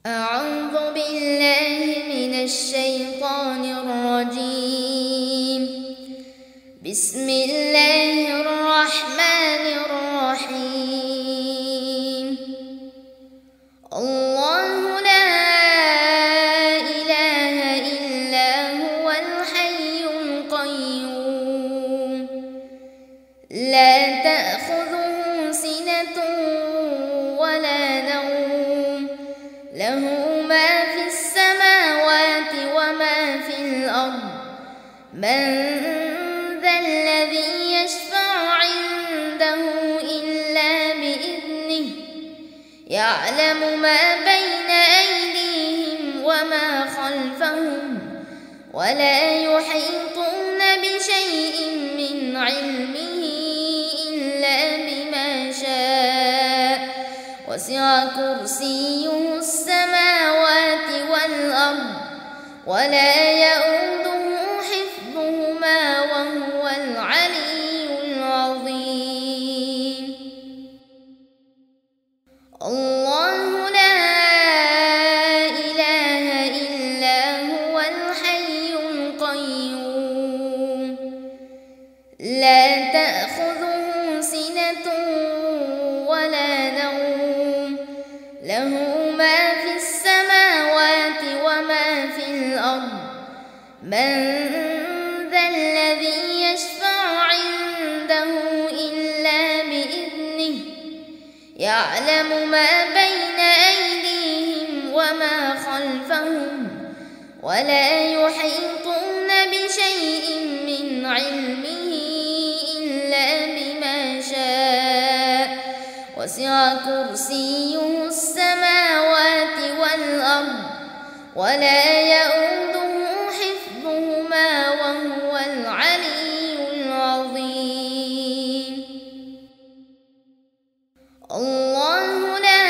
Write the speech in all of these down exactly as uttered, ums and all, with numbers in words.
أعوذ بالله من الشيطان الرجيم. بسم الله الرحمن الرحيم. الله لا إله إلا هو الحي القيوم لا تأخذه سنة ولا نوم له ما في السماوات وما في الأرض من ذا الذي يشفع عنده إلا بإذنه يعلم ما بين أيديهم وما خلفهم ولا يحيطون بشيء من علمه إلا بما شاء وسع كرسيه السماوات والأرض ولا يئوده حفظهما وهو العلي العظيم. الله لا إله إلا هو الحي القيوم لا تأخذه سنة ولا نوم له ما في السماوات وما في الأرض من ذا الذي يشفع عنده إلا بإذنه يعلم ما بين أيديهم وما خلفهم ولا يحيطون بشيء من علمه إلا بما شاء وسع كرسيه السماوات والأرض ولا يئوده حفظهما وهو العلي العظيم. الله لا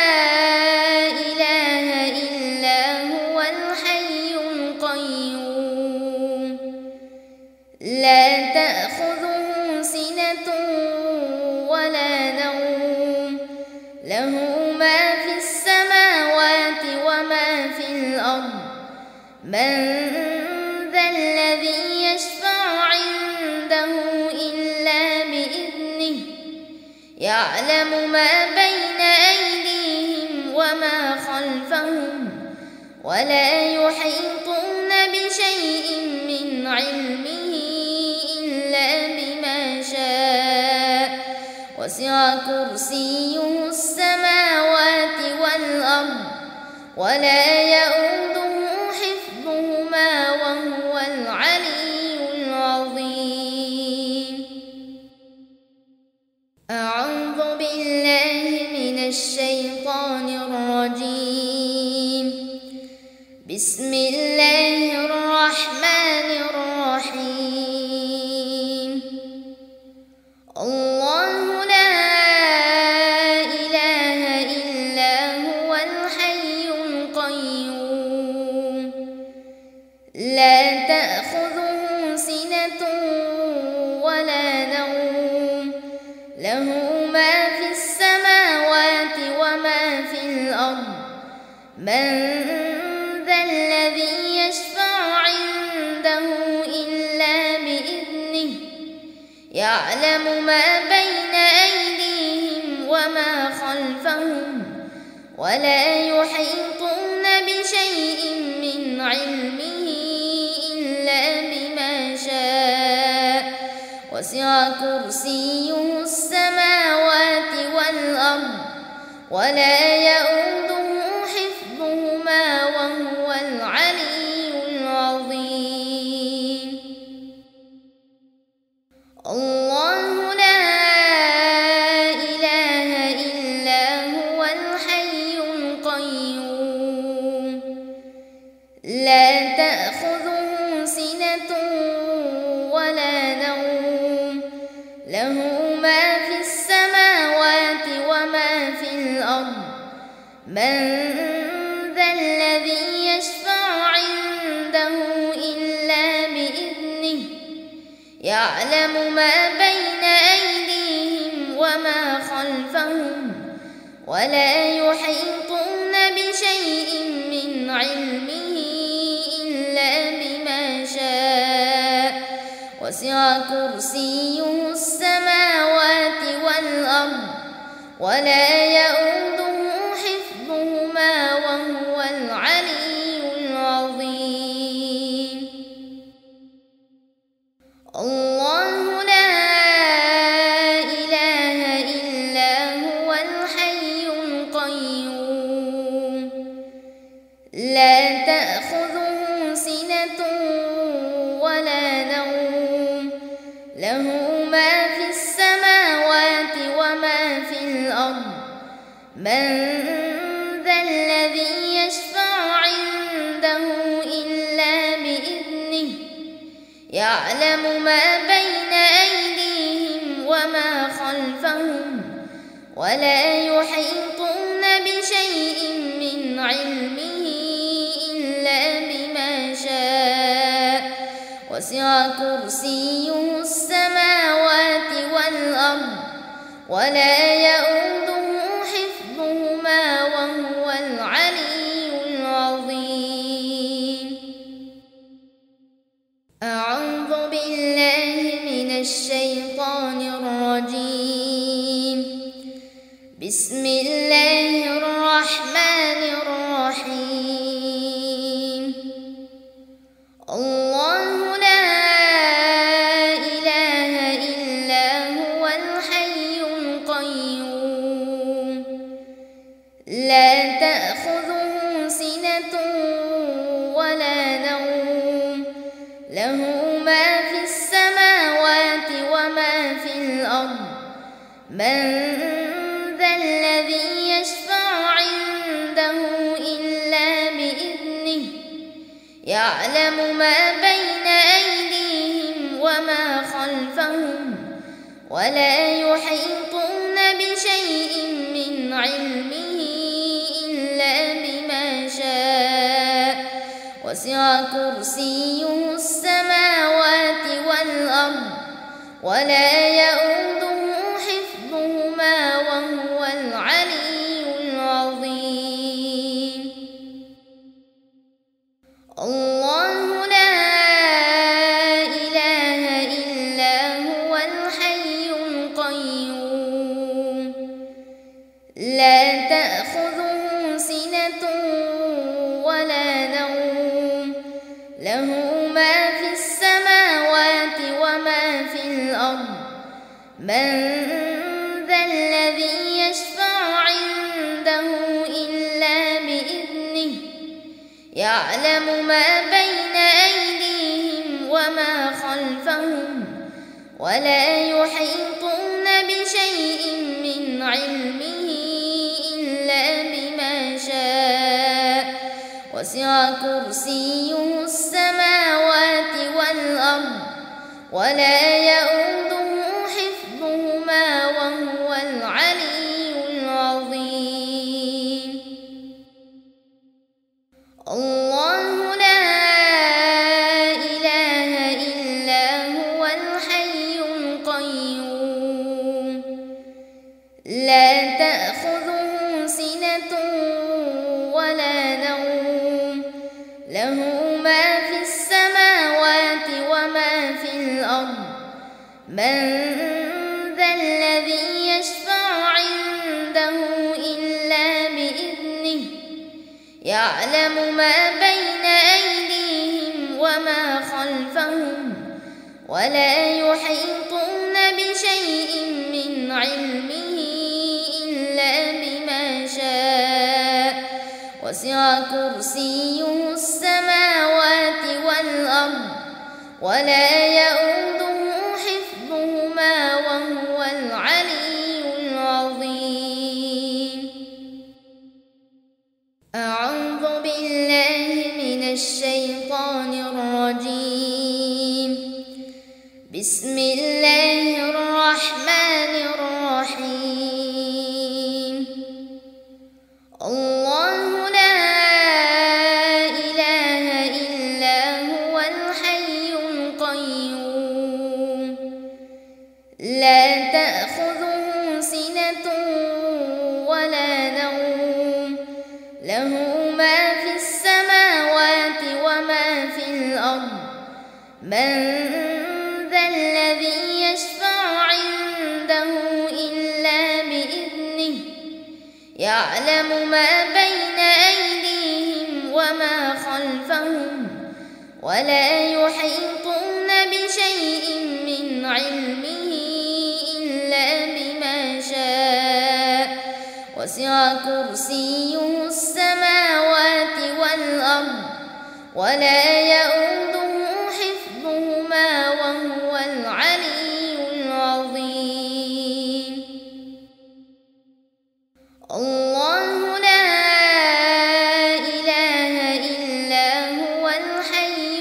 إله إلا هو الحي القيوم لا تأخذه سنة ولا نوم له ما في السماوات وما في الأرض من ذا الذي يشفع عنده إلا بإذنه يعلم ما بين أيديهم وما خلفهم ولا يحيطون بشيء من علمه إلا بما شاء وسع كرسيه السماوات والأرض ولا يئوده حفظهما وهو العلي العظيم. أعوذ بالله من الشيطان الرجيم. بسم الله الرحمن الرحيم. الله لا إله إلا هو الحي القيوم لا تأخذه سنة ولا نوم له ما في السماوات وما في الأرض من ذا الذي يشفع عنده إلا بإذنه يعلم ما بين أيديهم وما خلفهم ولا يحيطون بشيء من علمه إلا بما شاء وسع كرسيه السماوات والأرض ولا يئوده حفظهما وهو العلي العظيم. الله لا إله إلا هو الحي القيوم لا تأخذه سنة ولا نوم له ما في السماوات وما في الأرض من ذا الذي يشفع عنده إلا بإذنه يعلم ما بين أيديهم وما خلفهم ولا يحيطون بشيء وسع كرسيه السماوات والأرض ولا يئوده حفظهما وهو العلي العظيم. الله لا إله إلا هو الحي القيوم لا تأخذه سنة ولا نوم له ما في السماوات وما في الأرض من ذا الذي يشفع عنده إلا بإذنه يعلم ما بين أيديهم وما خلفهم ولا يحيطون بشيء من علمه إلا بما شاء وسع كرسيه السماوات والأرض ولا يئوده حفظهما وهو العلي العظيم. أعوذ بالله من الشيطان الرجيم. بسم الله الرحمن الرحيم. الله لا إله إلا هو الحي القيوم لا تأخذه سنة ولا نوم له ما في السماوات وما في الأرض من ذا الذي يشفع عنده إلا بإذنه يعلم ما بين أيديهم وما خلفهم ولا يحيطون بشيء من علمه إلا بما شاء وسع كرسيه السماوات والأرض ولا يئوده حفظهما وهو العلي العظيم. الله لا إله إلا هو الحي القيوم لا تأخذه سنة ولا نوم له ما في السماوات وما في الأرض من ذا الذي يشفع عنده إلا بإذنه يعلم ما بين أيديهم وما خلفهم ولا يحيطون بشيء من علمه إلا بما شاء وسع كرسيه السماوات والأرض ولا يئوده حفظهما وهو العلي العظيم. الله لا إله إلا هو الحي القيوم لا تأخذه سنة ولا نوم له ما في السماوات وما في الأرض من ذا الذي يشفع عنده إلا بإذنه يعلم ما بين أيديهم وما خلفهم ولا يحيطون بشيء من علمه إلا بما شاء وسع كرسيه السماوات والأرض ولا يئوده حفظهما وهو العلي العظيم. أعوذ بالله من الشيطان الرجيم. بسم الله الرحمن الرحيم. الله لا إله إلا هو الحي القيوم لا تأخذه سنة ولا نوم له ما في السماوات وما في الأرض من ذا الذي يشفع عنده إلا بإذنه يعلم ما بين أيديهم وما خلفهم ولا يحيطون بشيء من علمه إلا بما شاء وسع كرسيه السماوات والأرض ولا يئوده حفظهما وهو العلي العظيم. الله لا إله إلا هو الحي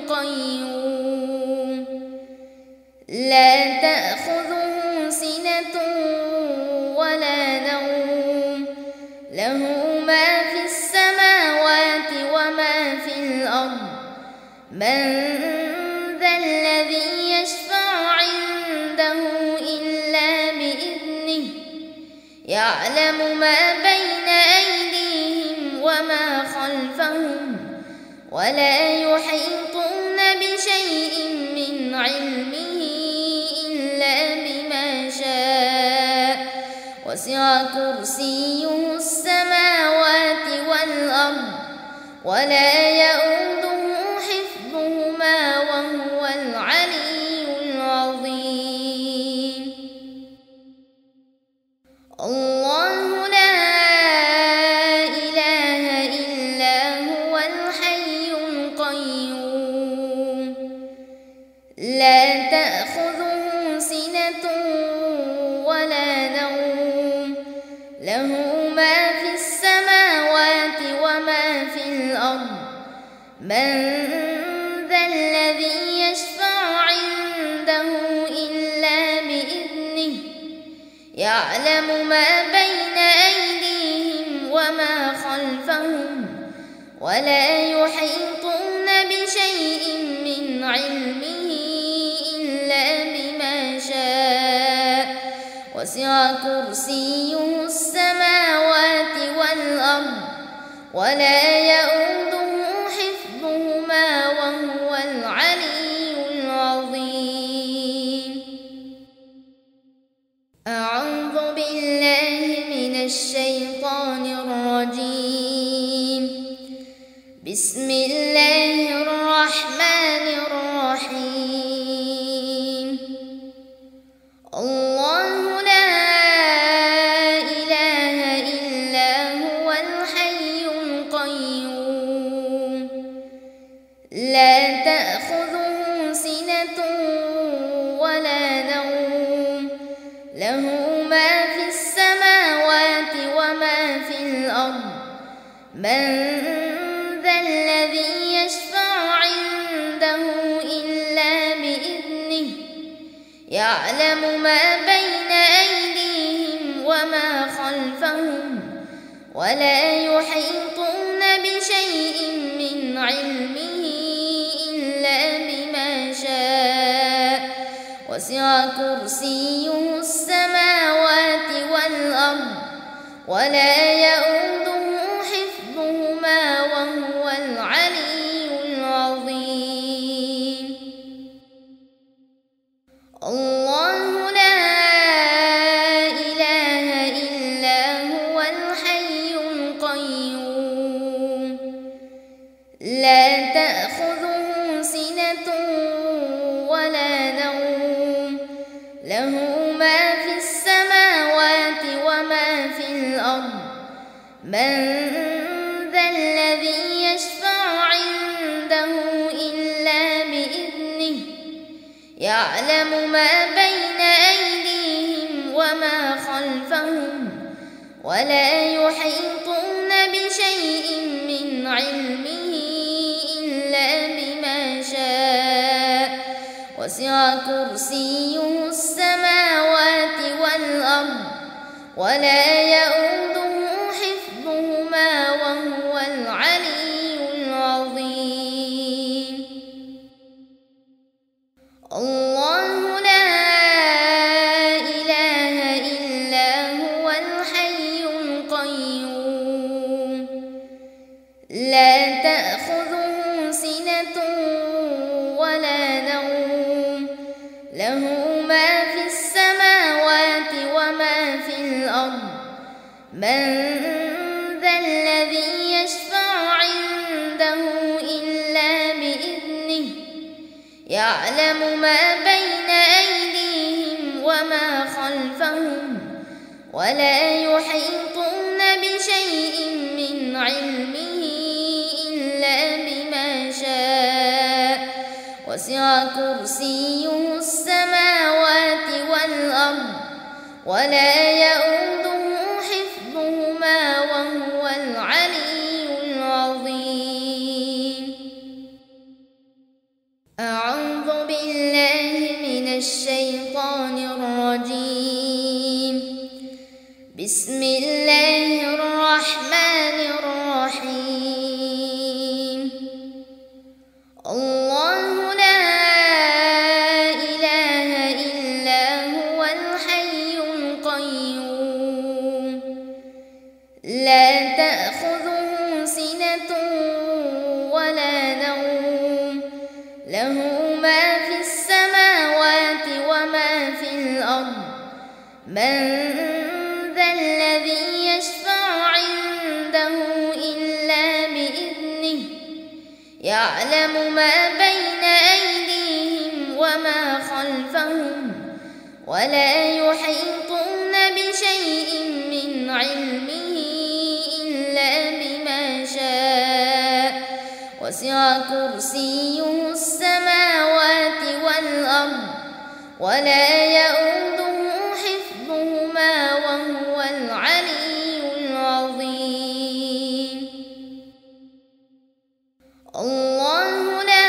القيوم لا تأخذه سنة ولا نوم له ما في السماوات وما في الأرض من ذا الذي يشفع عنده إلا بإذنه يعلم ما بين أيديهم وما خلفهم ولا يحيطون بشيء من علمه إلا بما شاء وسع كرسيه السماوات والأرض ولا يئوده حفظهما وهو العلي العظيم. الله لا إله إلا هو الحي القيوم لا تأخذه سنة ولا نوم له ما في السماوات وما في الأرض من ذا الذي يشفع عنده إلا بإذنه يعلم ما بين أيديهم وما خلفهم ولا يحيطون بشيء من علمه إلا بما شاء وسع كرسيه السماوات والأرض ولا يئوده حفظهما وهو العلي العظيم. أعوذ بالله من الشيطان الرجيم بسم الله الرحمن الرحيم. الله لا إله إلا هو الحي القيوم لا تأخذه سنة ولا نوم له ما في السماوات وما في الأرض من ذا الذي يشفع عنده إلا بإذنه يعلم ما بين أيديهم وما خلفهم ولا يحيطون بشيء من علمه إلا بما شاء وسع كرسيه السماوات والأرض ولا يئوده حفظهما وهو العلي العظيم. الله لا إله إلا هو الحي القيوم لا تأخذه سنة ولا نوم له ما في السماوات وما في الأرض من ذا الذي يشفع عنده إلا بإذنه يعلم ما بين أيديهم وما خلفهم ولا يحيطون بشيء من علمه إلا بما شاء وسع كرسيه السماوات والأرض ولا يئوده حفظهما وهو العلي العظيم. الله لا إله إلا هو الحي القيوم لا تأخذه سنة ولا نوم يعلم ما بين أيديهم وما خلفهم ولا يحيطون بشيء من علمه إلا بما شاء وسع كرسيه السماوات والأرض ولا يئوده حفظهما وهو العلي العظيم. أعوذ بالله من الشيطان الرجيم. بسم الله الرحمن الرحيم. الله لا إله إلا هو الحي القيوم لا تأخذه سنة ولا نوم له ما في السماوات وما في الأرض من ذا الذي يشفع عنده إلا بإذنه يعلم ما بين أيديهم وما خلفهم ولا يحيطون بشيء من علمه إلا بما شاء وسع كرسيه السماوات والأرض ولا يئوده حفظهما وهو العلي العظيم. الله لا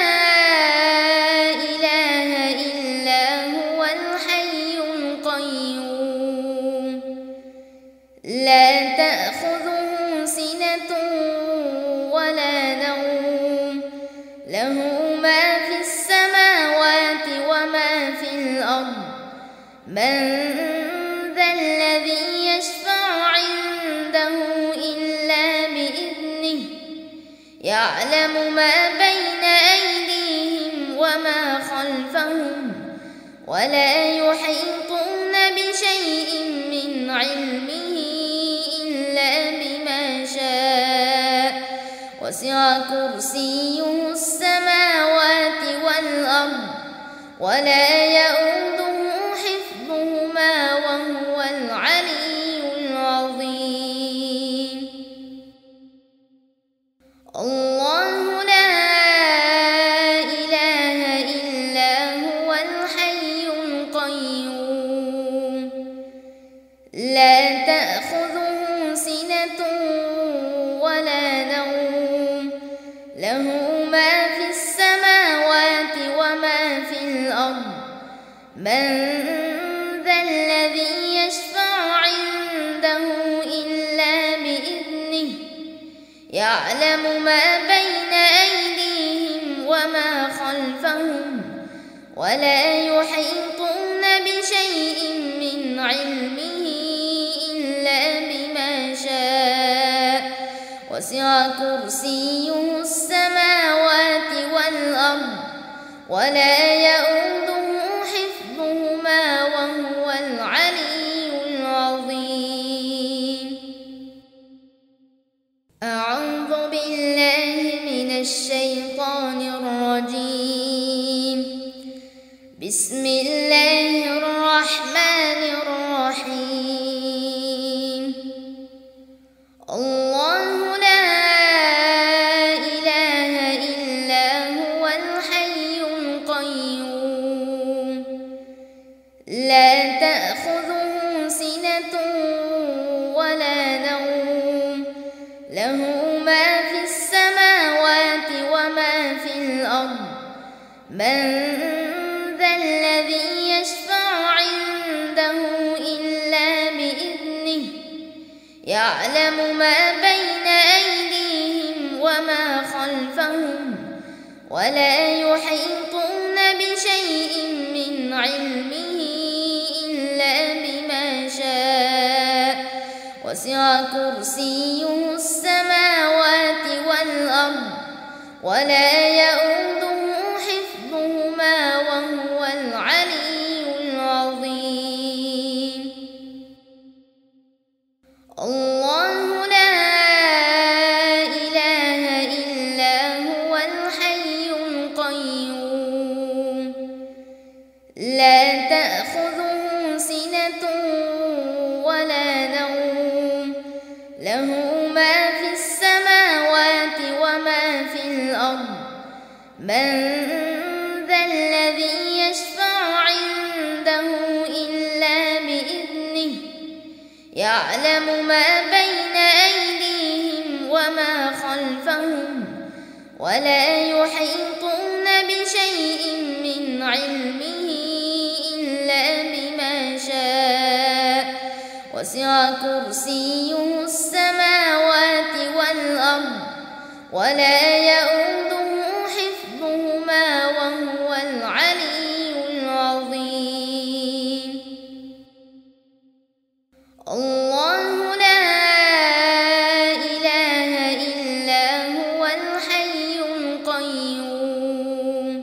إله إلا هو الحي القيوم لا تأخذه سنة ولا نوم له ما في السماوات وما في الأرض من ذا الذي يشفع عنده إلا بإذنه يعلم ما بين أيديهم وما خلفهم ولا يحيطون بشيء من علمه إلا بما شاء وسع كرسيه السماوات والأرض ولا يئوده حفظهما وهو العلي العظيم. الله لا إله إلا هو الحي القيوم لا تأخذه سنة ولا نوم له ما في السماوات وما في الأرض من ذا الذي يشفع عنده إلا بإذنه يعلم ما بين أيديهم وما خلفهم ولا يحيطون بشيء من علمه إلا بما شاء وسع كرسيه السماوات والأرض ولا يئوده حفظهما وهو العلي العظيم. أعوذ بالله من الشيطان الرجيم. بسم الله الرحمن الرحيم. الله لا إله إلا هو الحي القيوم لا تأخذه سنة ولا نوم له ما في السماوات وما في الأرض من ذا الذي يشفع عنده إلا بإذنه يعلم ما بين أيديهم وما خلفهم ولا يحيطون بشيء من علمه إلا بما شاء وسع كرسيه السماوات والأرض ولا يئوده حفظهما وهو العلي العظيم. الله لا إله إلا هو الحي القيوم يعلم ما بين أيديهم وما خلفهم ولا يحيطون بشيء من علمه إلا بما شاء وسع كرسيه السماوات والأرض ولا يؤوده حفظهما وهو العلي العظيم. الله لا إله إلا هو الحي القيوم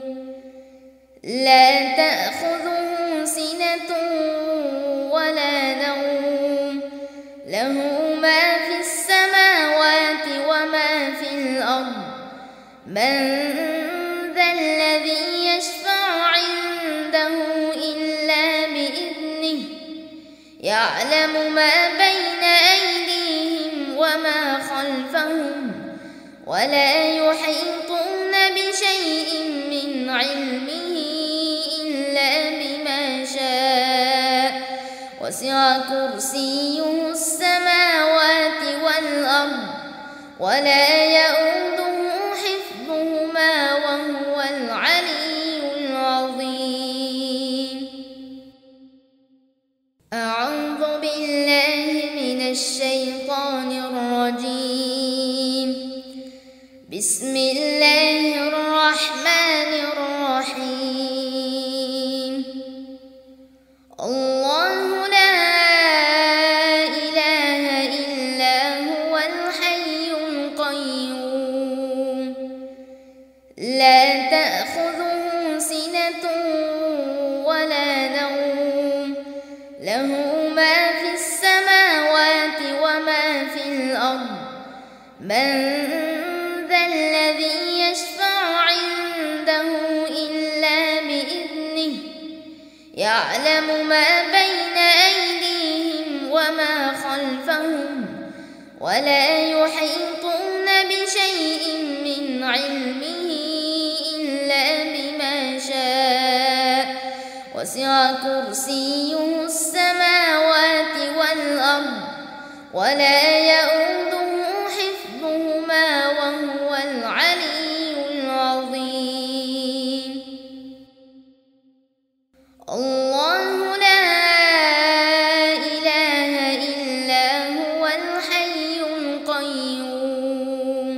لا تأخذه سنة ولا نوم له ما في السماوات وما في الأرض من ذا الذي يشفع عنده إلا بإذنه يعلم ما بين أيديهم وما خلفهم ولا يحيطون بشيء من علمه إلا بما شاء وسع كرسيه السماوات والأرض ولا يؤوده حفظهما وهو العلي العظيم. أعوذ بالله من الشيطان الرجيم. بسم الله الرحمن الرحيم. الله لا إله إلا هو الحي القيوم لا تأخذه سنة ولا نوم له ما في السماوات وما في الأرض من ذا الذي يشفع عنده إلا بإذنه يعلم ما بين أيديهم وما خلفهم ولا يحيطون بشيء من علمه إلا بما شاء وسع كرسيه السماوات والأرض ولا يؤوده حفظهما وهو العلي العظيم. الله لا إله إلا هو الحي القيوم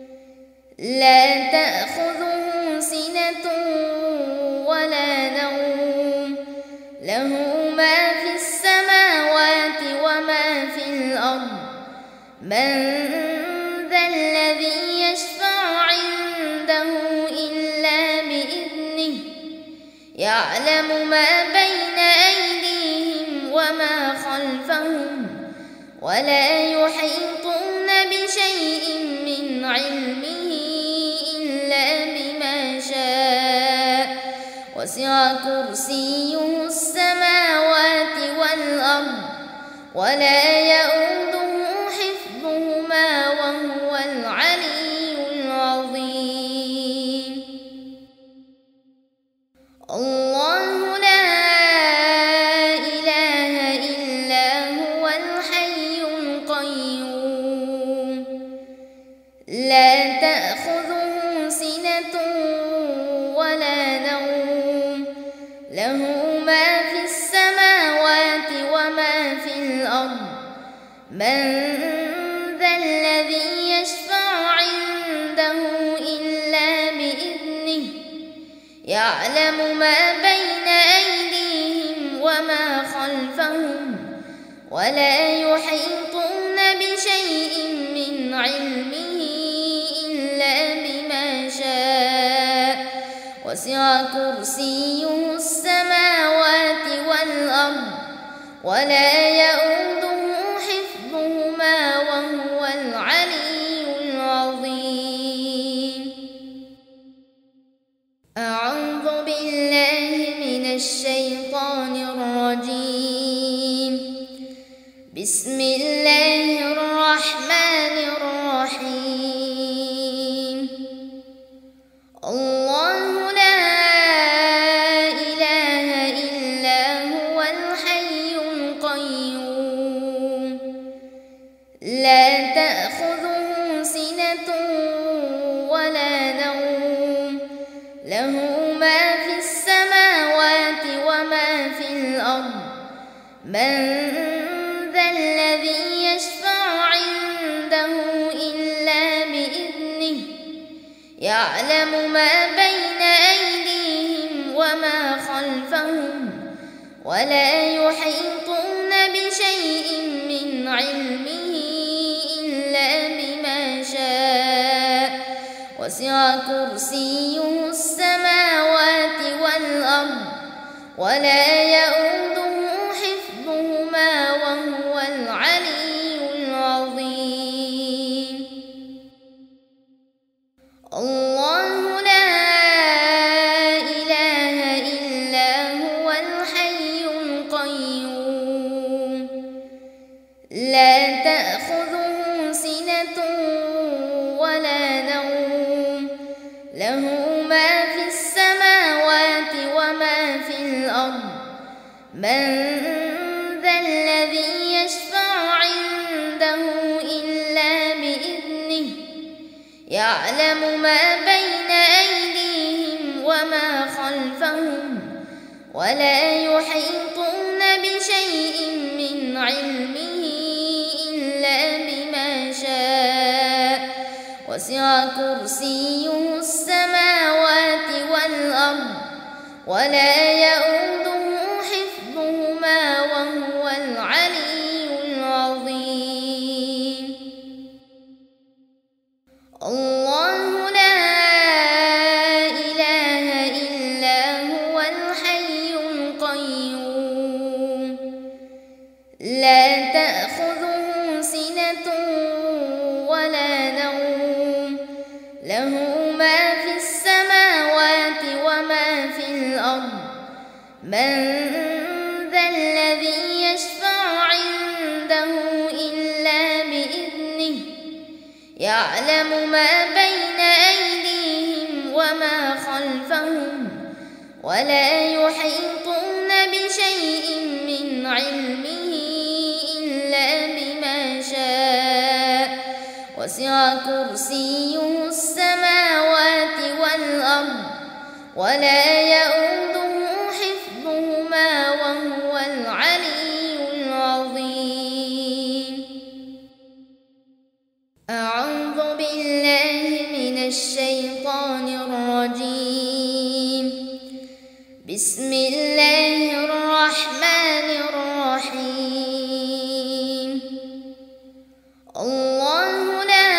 لا تأخذه سنة ولا نوم له ما في السماوات وما في الأرض من ذا الذي يشفع عنده إلا بإذنه يعلم ما بين أيديهم وما خلفهم ولا يحيطون بشيء من علمه إلا بما شاء وسع كرسيه السماوات والأرض ولا يؤوده حفظهما وهو العلي العظيم. الله لا إله إلا هو الحي القيوم لا تأخذه سنة ولا نوم له ما في السماوات وما في الأرض من ذا الذي يشفع عنده إلا بإذنه يعلم ما بين أيديهم وما خلفهم ولا يحيطون بشيء من علمه إلا بما شاء وسع كرسيه السماوات والأرض ولا يؤوده حفظهما وهو العلي العظيم. أعوذ بالله من الشيطان الرجيم. بسم الله الرحمن الرحيم. الله لا إله إلا هو الحي القيوم من ذا الذي يشفع عنده إلا بإذنه يعلم ما بين أيديهم وما خلفهم ولا يحيطون بشيء من علمه إلا بما شاء وسع كرسيه السماوات والأرض ولا يئوده حفظهما وهو العلي العظيم. الله لا إله إلا هو الحي القيوم لا تأخذه سنة ولا نوم له ما في السماوات وما في الأرض من ذا الذي يشفع عنده إلا بإذنه يعلم ما بين أيديهم وما خلفهم ولا يحيطون بشيء من علمه إلا بما شاء وسع كرسيه السماوات والأرض ولا يئوده حفظهما وهو العلي العظيم. الله لا إله إلا هو الحي القيوم لا تأخذه سنة ولا نوم له ما في السماوات وما في الأرض من ذا الذي يشفع عنده إلا بإذنه يعلم ما بين أيديهم وما خلفهم ولا يحيطون بشيء من علمه إلا بما شاء وسع كرسيه السماوات والأرض ولا يئوده حفظهما وهو العلي العظيم. أعوذ بالله من الشيطان الرجيم. بسم الله الرحمن الرحيم. الله لا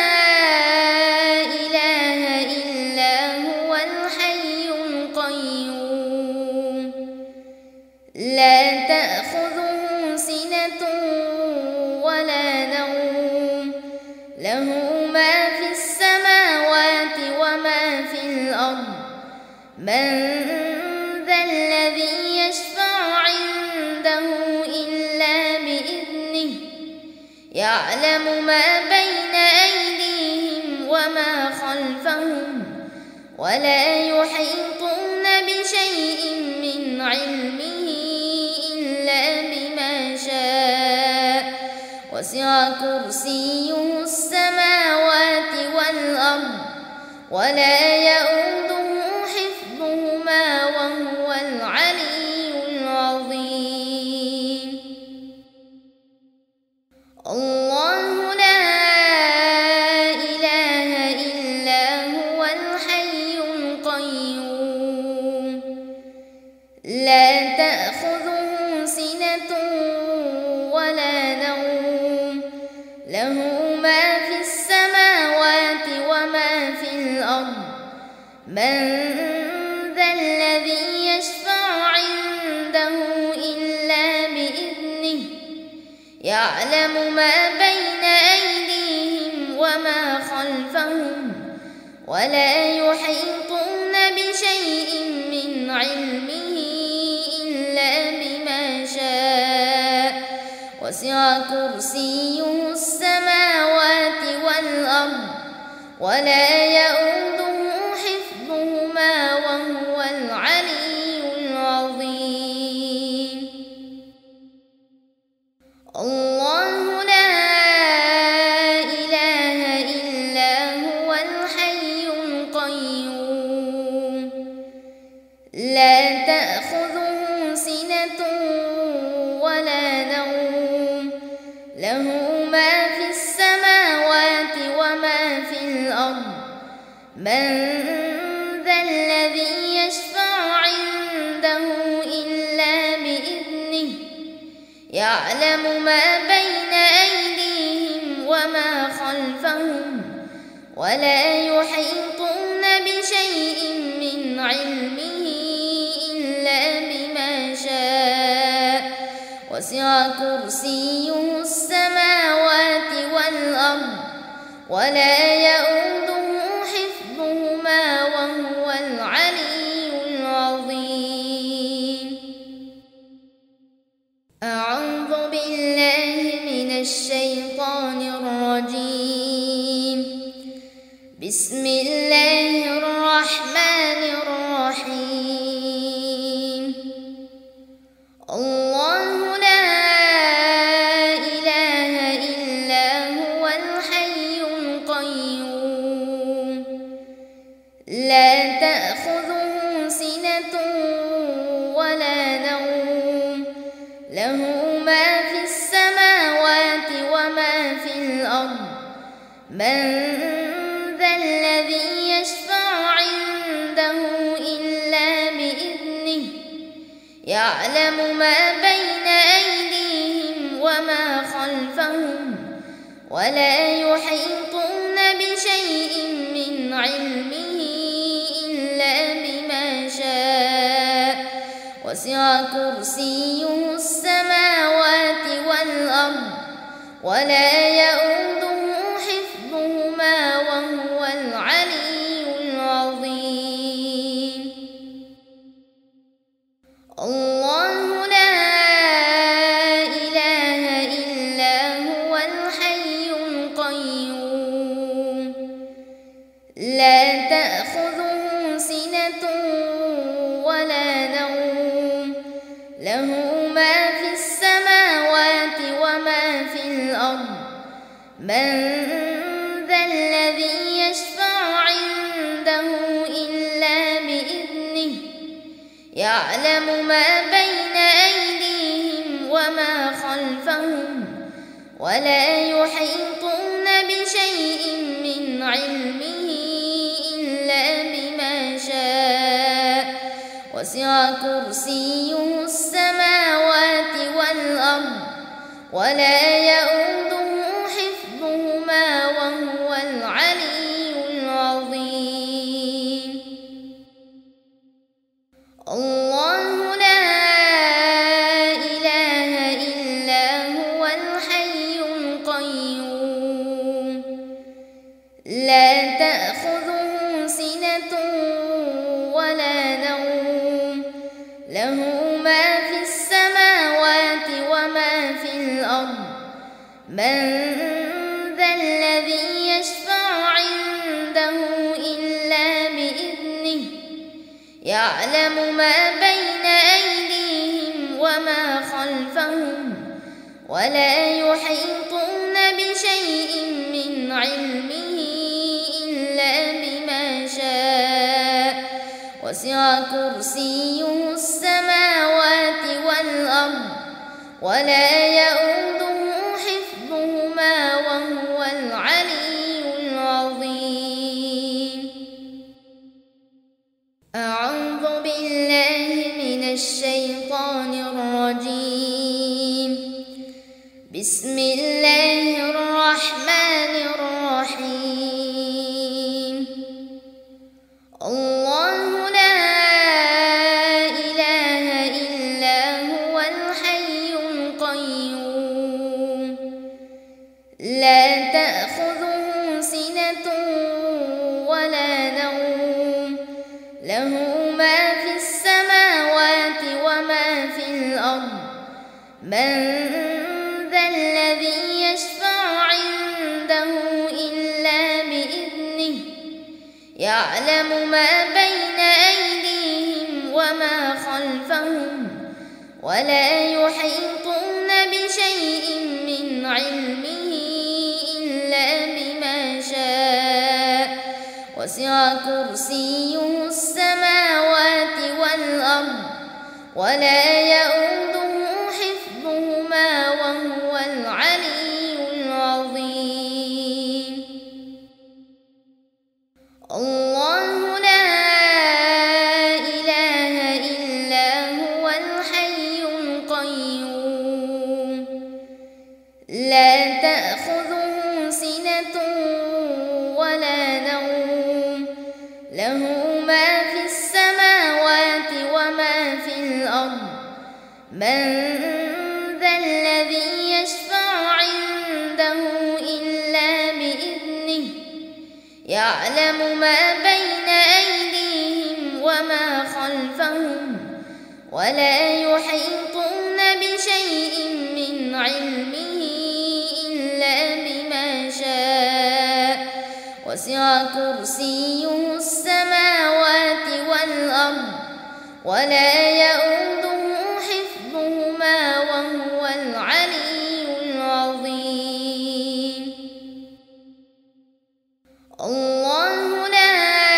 إله إلا هو الحي القيوم لا تأخذه سنة ولا نوم له ما في السماوات وما في الأرض من ذا الذي يشفع عنده إلا بإذنه يعلم ما بين أيديهم وما خلفهم ولا يحيطون بشيء من علمه إلا بما شاء وسع كرسيه السماوات والأرض ولا يئوده حفظهما وهو العلي العظيم. الله لا إله إلا هو الحي القيوم لا تأخذه سنة ولا نوم له ما في السماوات وما في الأرض من ذا الذي يشفع عنده إلا بإذنه يعلم ما بين أيديهم وما خلفهم ولا يحيطون بشيء من علمه إلا بما شاء وسع كرسيه السماوات والأرض ولا يئوده حفظهما وهو العلي العظيم. الله لا إله إلا هو الحي القيوم لا تأخذه سنة ولا من ذا الذي يشفع عنده إلا بإذنه يعلم ما بين أيديهم وما خلفهم ولا يحيطون بشيء من علمه إلا بما شاء وسع كرسيه السماوات والأرض ولا يئوده حفظهما وهو العلي العظيم. أعوذ بالله من الشيطان الرجيم. بسم الله الرحمن الرحيم. الله لا إله إلا هو الحي القيوم لا تأخذه سنة ولا نوم له ما في السماوات وما في الأرض. من ذا الذي يشفع عنده إلا بإذنه يعلم ما بين أيديهم وما خلفهم ولا يحيطون بشيء من علمه إلا بما شاء وسع كرسيه السماوات والأرض ولا يئوده حفظهما وهو العلي العظيم. الله لا إله إلا هو الحي القيوم لا تأخذه سنة ولا نوم له ما في السماوات وما في الأرض. من ذا الذي يشفع عنده إلا بإذنه يعلم ما بين أيديهم وما خلفهم ولا يحيطون بشيء من علمه إلا بما شاء وسع كرسيه السماوات والأرض ولا يئوده حفظهما وهو العلي العظيم. الله لا إله إلا هو الحي القيوم لا تأخذه سنة ولا نوم له ما في السماوات وما في الأرض. من ذا الذي يشفع عنده إلا بإذنه يعلم ما بين أيديهم وما خلفهم ولا يحيطون بشيء من علمه إلا بما شاء وسع كرسيه السماوات والأرض ولا يئوده حفظهما وهو العلي العظيم. أعوذ بالله من الشيطان الرجيم. بسم الله الرحمن الرحيم. الله لا إله إلا هو الحي القيوم لا تأخذه سنة ولا نوم له ما في السماوات وما في الأرض. من ذا الذي يشفع عنده إلا بإذنه يعلم ما بين أيديهم وما خلفهم ولا يحيطون بشيء من علمه إلا بما شاء وسع كرسيه السماوات والأرض ولا يئوده حفظهما وهو العلي العظيم. الله لا إله إلا هو الحي القيوم لا تأخذه سنة ولا نوم له ما في السماوات وما في الأرض من ذا الذي يشفع عنده إلا بإذنه يعلم ما بين أيديهم وما خلفهم ولا يحيطون بشيء من علمه إلا بما شاء وسع كرسيه السماوات والأرض ولا يئوده حفظهما وهو العلي العظيم الله لا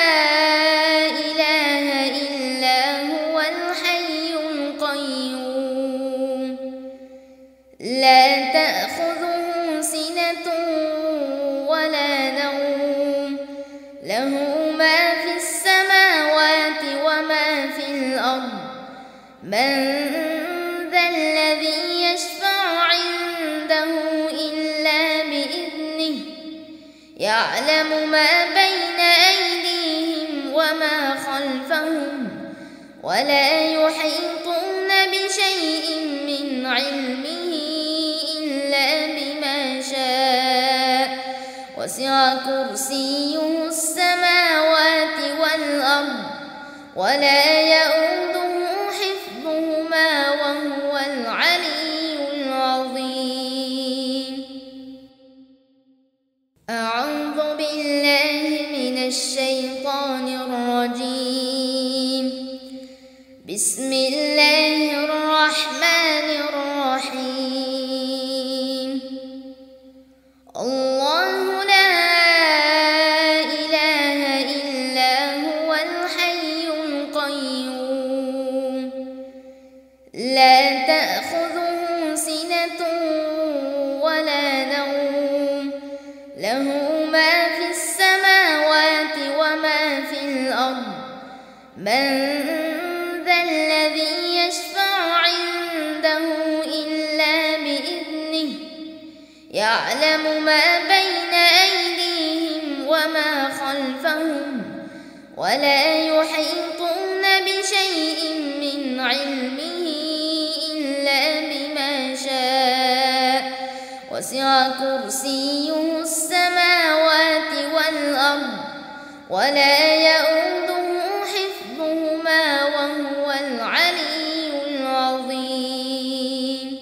إله إلا هو الحي القيوم لا تأخذه سنة ولا نوم له ما في السماوات وما في الأرض من ذا الذي يشفع عنده إلا بإذنه يعلم ما بين أيديهم وما خلفهم ولا يحيطون بشيء من علمه إلا بما شاء وسع كرسيه السماوات والأرض ولا يئوده حفظهما وهو العلي العظيم أعوذ بالله من الشيطان الرجيم بسم الله الرحمن الرحيم الله لا إله إلا هو الحي القيوم لا تأخذه سنة ولا نوم له ما في السماوات وما في الأرض من ذا الذي يشفع عنده إلا بإذنه يعلم ما بين أيديهم وما خلفهم ولا يحيطون بشيء من علمه إلا بما شاء وسع كرسيه السماوات والأرض ولا يئوده حفظهما وهو العلي العظيم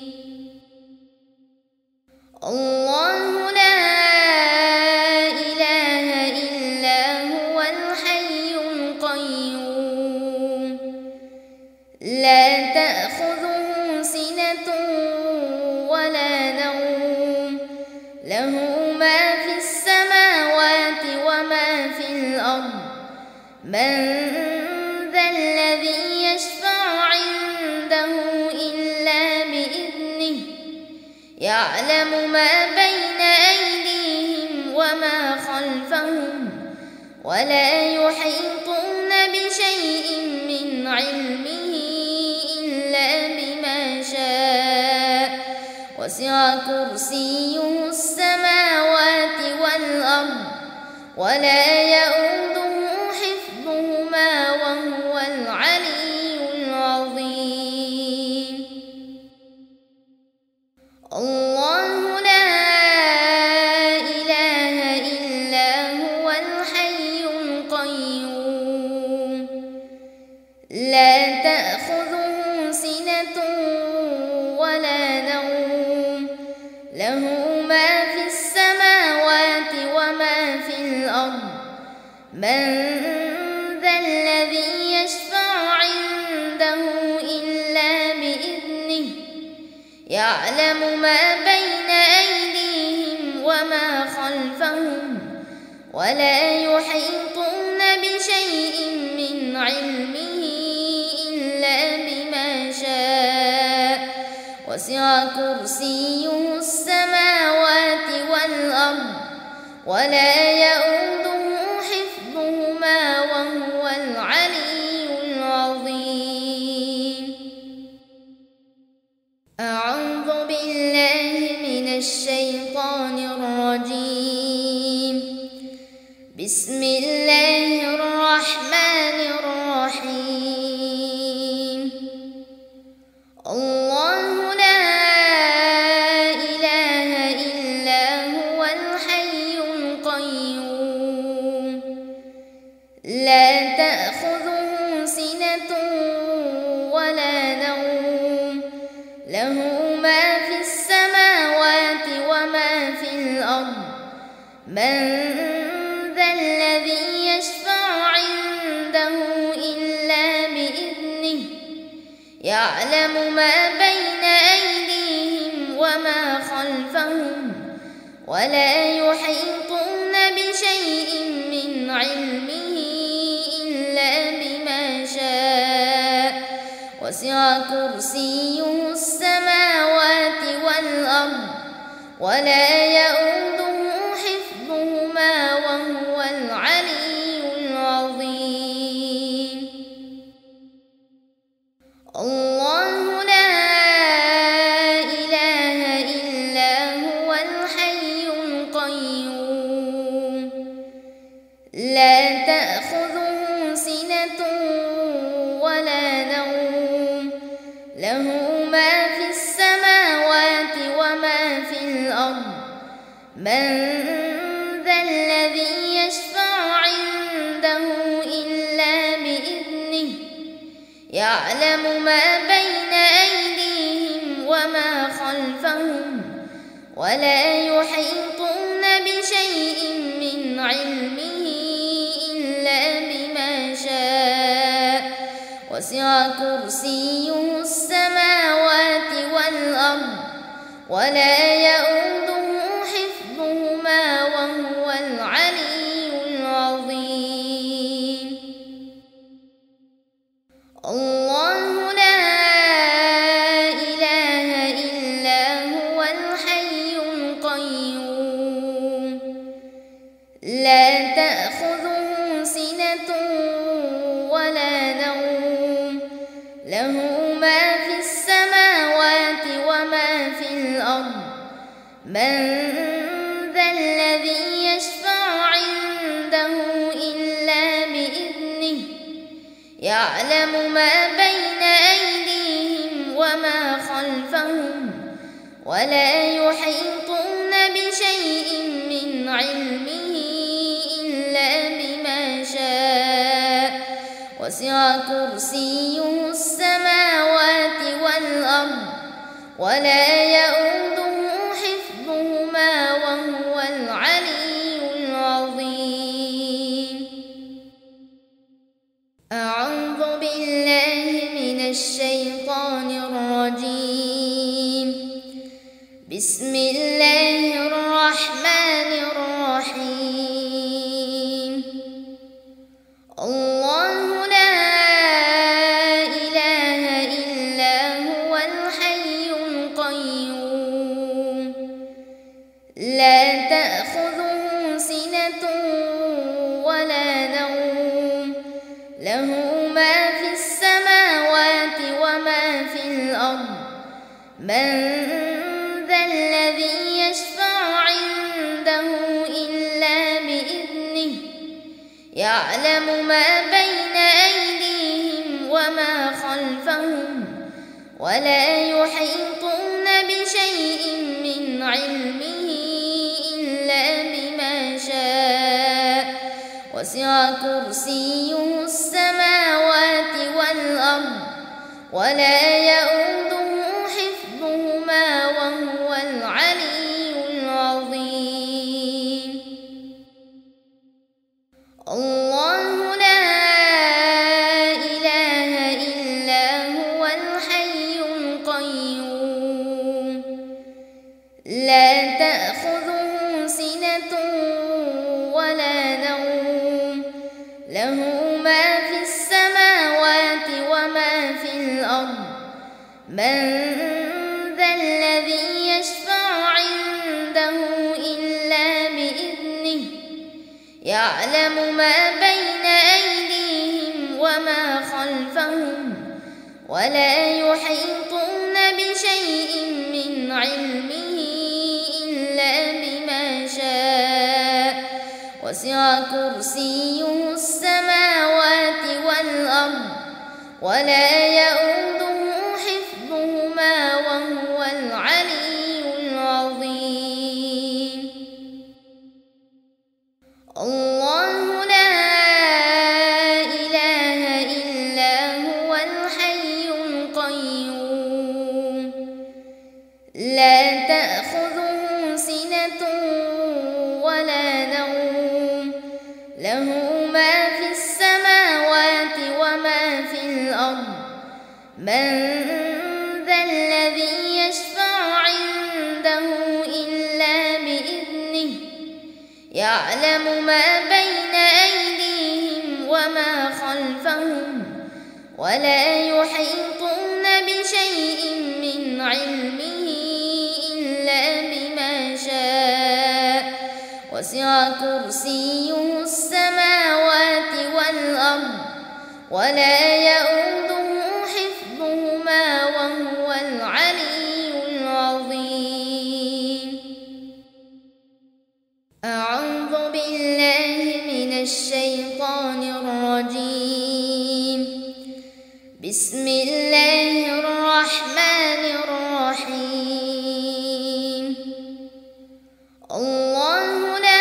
الله لا إله إلا هو الحي القيوم لا تأخذه سنة ولا نوم له ما في السماوات وما في الأرض من ذا الذي يشفع عنده إلا بإذنه يعلم ما بين أيديهم وما خلفهم ولا يحيطون بشيء من علمه إلا بما شاء وسع كرسيه السماوات والأرض ولا يئوده حفظهما وهو العلي العظيم الله لا إله إلا هو الحي القيوم لا تأخذه سنة ولا نوم له ما في السماوات وما في الأرض من ذا الذي يشفع عنده إلا بإذنه يعلم ما بين أيديهم وما خلفهم ولا يحيطون بشيء من علمه إلا بما شاء وسع كرسيه السماوات والأرض ولا يئوده حفظهما الله الرحمن الرحيم. الله لا إله إلا هو الحي القيوم لا تأخذه سنة ولا نوم له ما في السماوات وما في الأرض من ذا الذي يشفع عنده إلا بإذنه يعلم ما بين أيديهم وما خلفهم ولا يحيطون بشيء من علمه إلا بما شاء وسع كرسيه السماوات والأرض ولا يئوده حفظهما وهو العلي العظيم. الله لا إله إلا هو الحي القيوم لا تأخذه سنة ولا نوم له ما في السماوات وما في الأرض من ذا الذي يشفع عنده إلا بإذنه يعلم ما بين أيديهم وما خلفهم ولا يحيطون بشيء من علمه إلا بما شاء وسع كرسيه السماوات والأرض ولا يئوده حفظهما وهو العلي العظيم. الله لا إله إلا هو الحي القيوم لا تأخذه سنة ولا نوم له ما في السماوات وما في الأرض من ذا الذي يشفع عنده إلا بإذنه يعلم ما بين أيديهم وما خلفهم ولا يحيطون بشيء من علمه إلا بما شاء وسع كرسيه السماوات والأرض ولا يئوده حفظهما وهو العلي العظيم. أعوذ بالله من الشيطان الرجيم. بسم الله الرحمن الرحيم. الله لا إله إلا هو الحي القيوم لا تأخذه سنة ولا نوم له ما في السماوات وما في الأرض من ذا الذي يشفع عنده إلا بإذنه يعلم ما بين أيديهم وما خلفهم ولا يحيطون بشيء من علمه إلا بما شاء وسع كرسيه السماوات والأرض ولا يئوده حفظهما وهو العلي العظيم. الله لا إله إلا هو الحي القيوم لا تأخذه سنة ولا نوم له ما في السماوات وما في الأرض من ذا الذي يشفع عنده إلا بإذنه يعلم ما بين أيديهم وما خلفهم ولا يحيطون بشيء من علمه إلا بما شاء وسع كرسيه السماوات والأرض ولا يئوده حفظهما وهو العلي العظيم. الله لا إله إلا هو الحي القيوم لا تأخذه سنة ولا نوم له ما في السماوات وما في الأرض من ذا الذي يشفع عنده إلا بإذنه يعلم ما بين أيديهم وما خلفهم ولا يحيطون بشيء من علمه إلا بما شاء وسع كرسيه السماوات والأرض ولا يئوده حفظهما وهو العلي العظيم. أعوذ بالله من الشيطان الرجيم. بسم الله الرحمن الرحيم. الله لا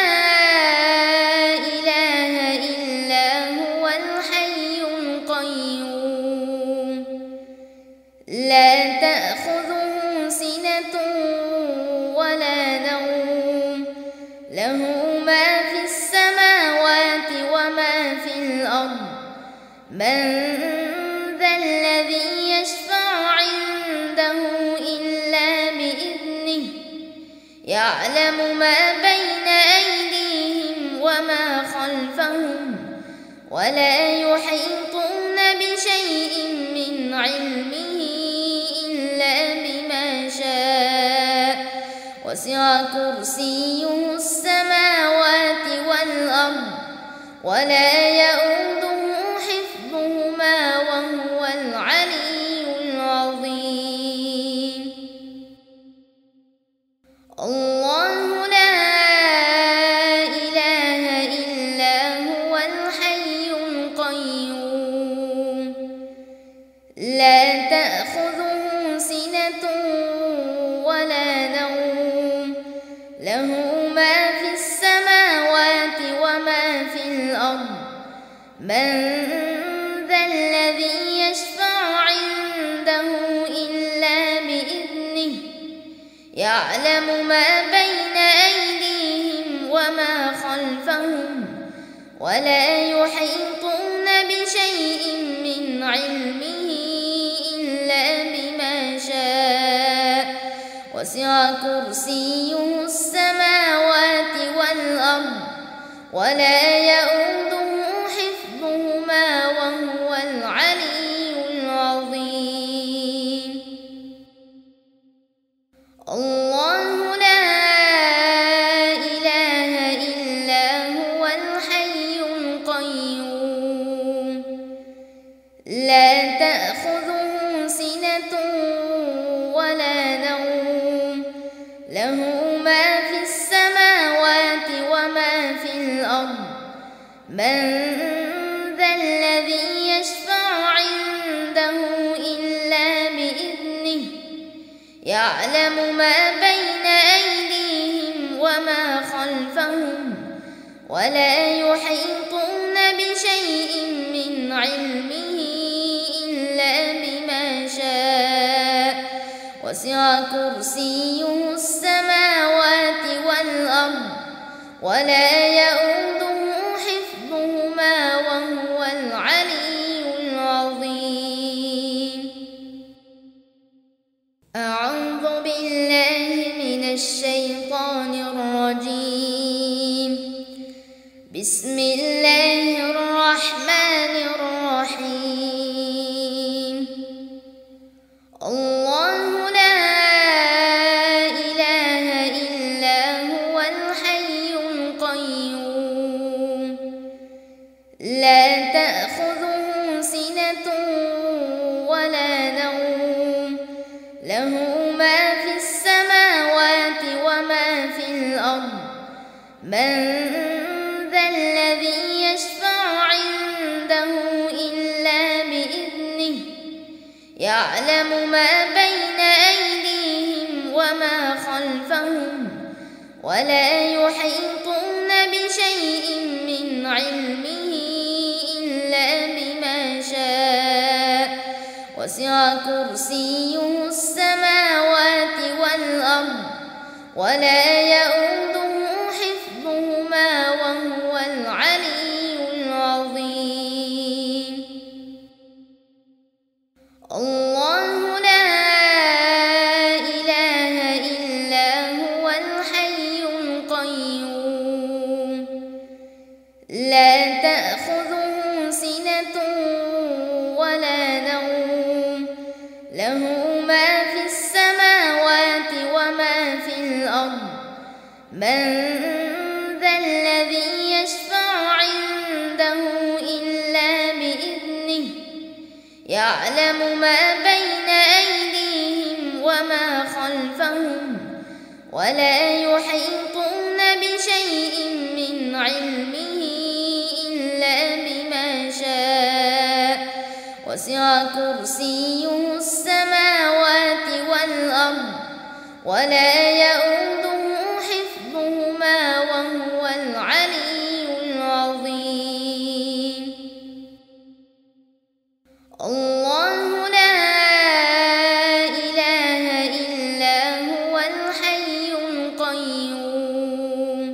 إله إلا هو الحي القيوم لا تأخذه سنة ولا نوم له ما في السماوات وما في الأرض من ذا الذي يشفع عنده إلا بإذنه يعلم ما بين أيديهم وما خلفهم ولا يحيطون بشيء من علمه إلا بما شاء وسع كرسيه السماوات والأرض ولا يئوده حفظهما وهو العلي العظيم. الله لا إله إلا هو الحي القيوم لا تأخذه سنة ولا نوم له ما في السماوات وما في الأرض من ذا الذي يشفع عنده إلا بإذنه يعلم ما بين أيديهم وما خلفهم ولا يحيطون بشيء من علمه إلا بما شاء وسع كرسيه السماوات والأرض ولا يئوده حفظهما وهو العلي العظيم. الله لا إله إلا هو الحي القيوم لا تأخذه سنة ولا نوم له ما في السماوات وما في الأرض من ذا الذي يشفع عنده إلا بإذنه يعلم ما بين أيديهم وما خلفهم ولا يحيطون بشيء من علمه إلا بما شاء وسع كرسيه السماوات والأرض ولا يئوده حفظهما وهو العلي العظيم. أعوذ بالله من الشيطان الرجيم. بسم الله الرحمن الرحيم. الله لا إله إلا هو الحي القيوم لا تأخذه سنة ولا نوم له ما في السماوات وما في الأرض من ذا يعلم ما بين أيديهم وما خلفهم ولا يحيطون بشيء من علمه إلا بما شاء وسع كرسيه السماوات والأرض ولا يئوده حفظهما وهو العلي العظيم. الله لا إله إلا هو الحي القيوم لا تأخذه سنة ولا نوم له ما في السماوات وما في الأرض من ذا الذي يشفع عنده إلا بإذنه يعلم ما بين أيديهم وما خلفهم ولا يحيطون بشيء من علمه إلا بما شاء وسع كرسيه السماوات والأرض ولا يئوده حفظهما وهو العلي العظيم. الله لا إله إلا هو الحي القيوم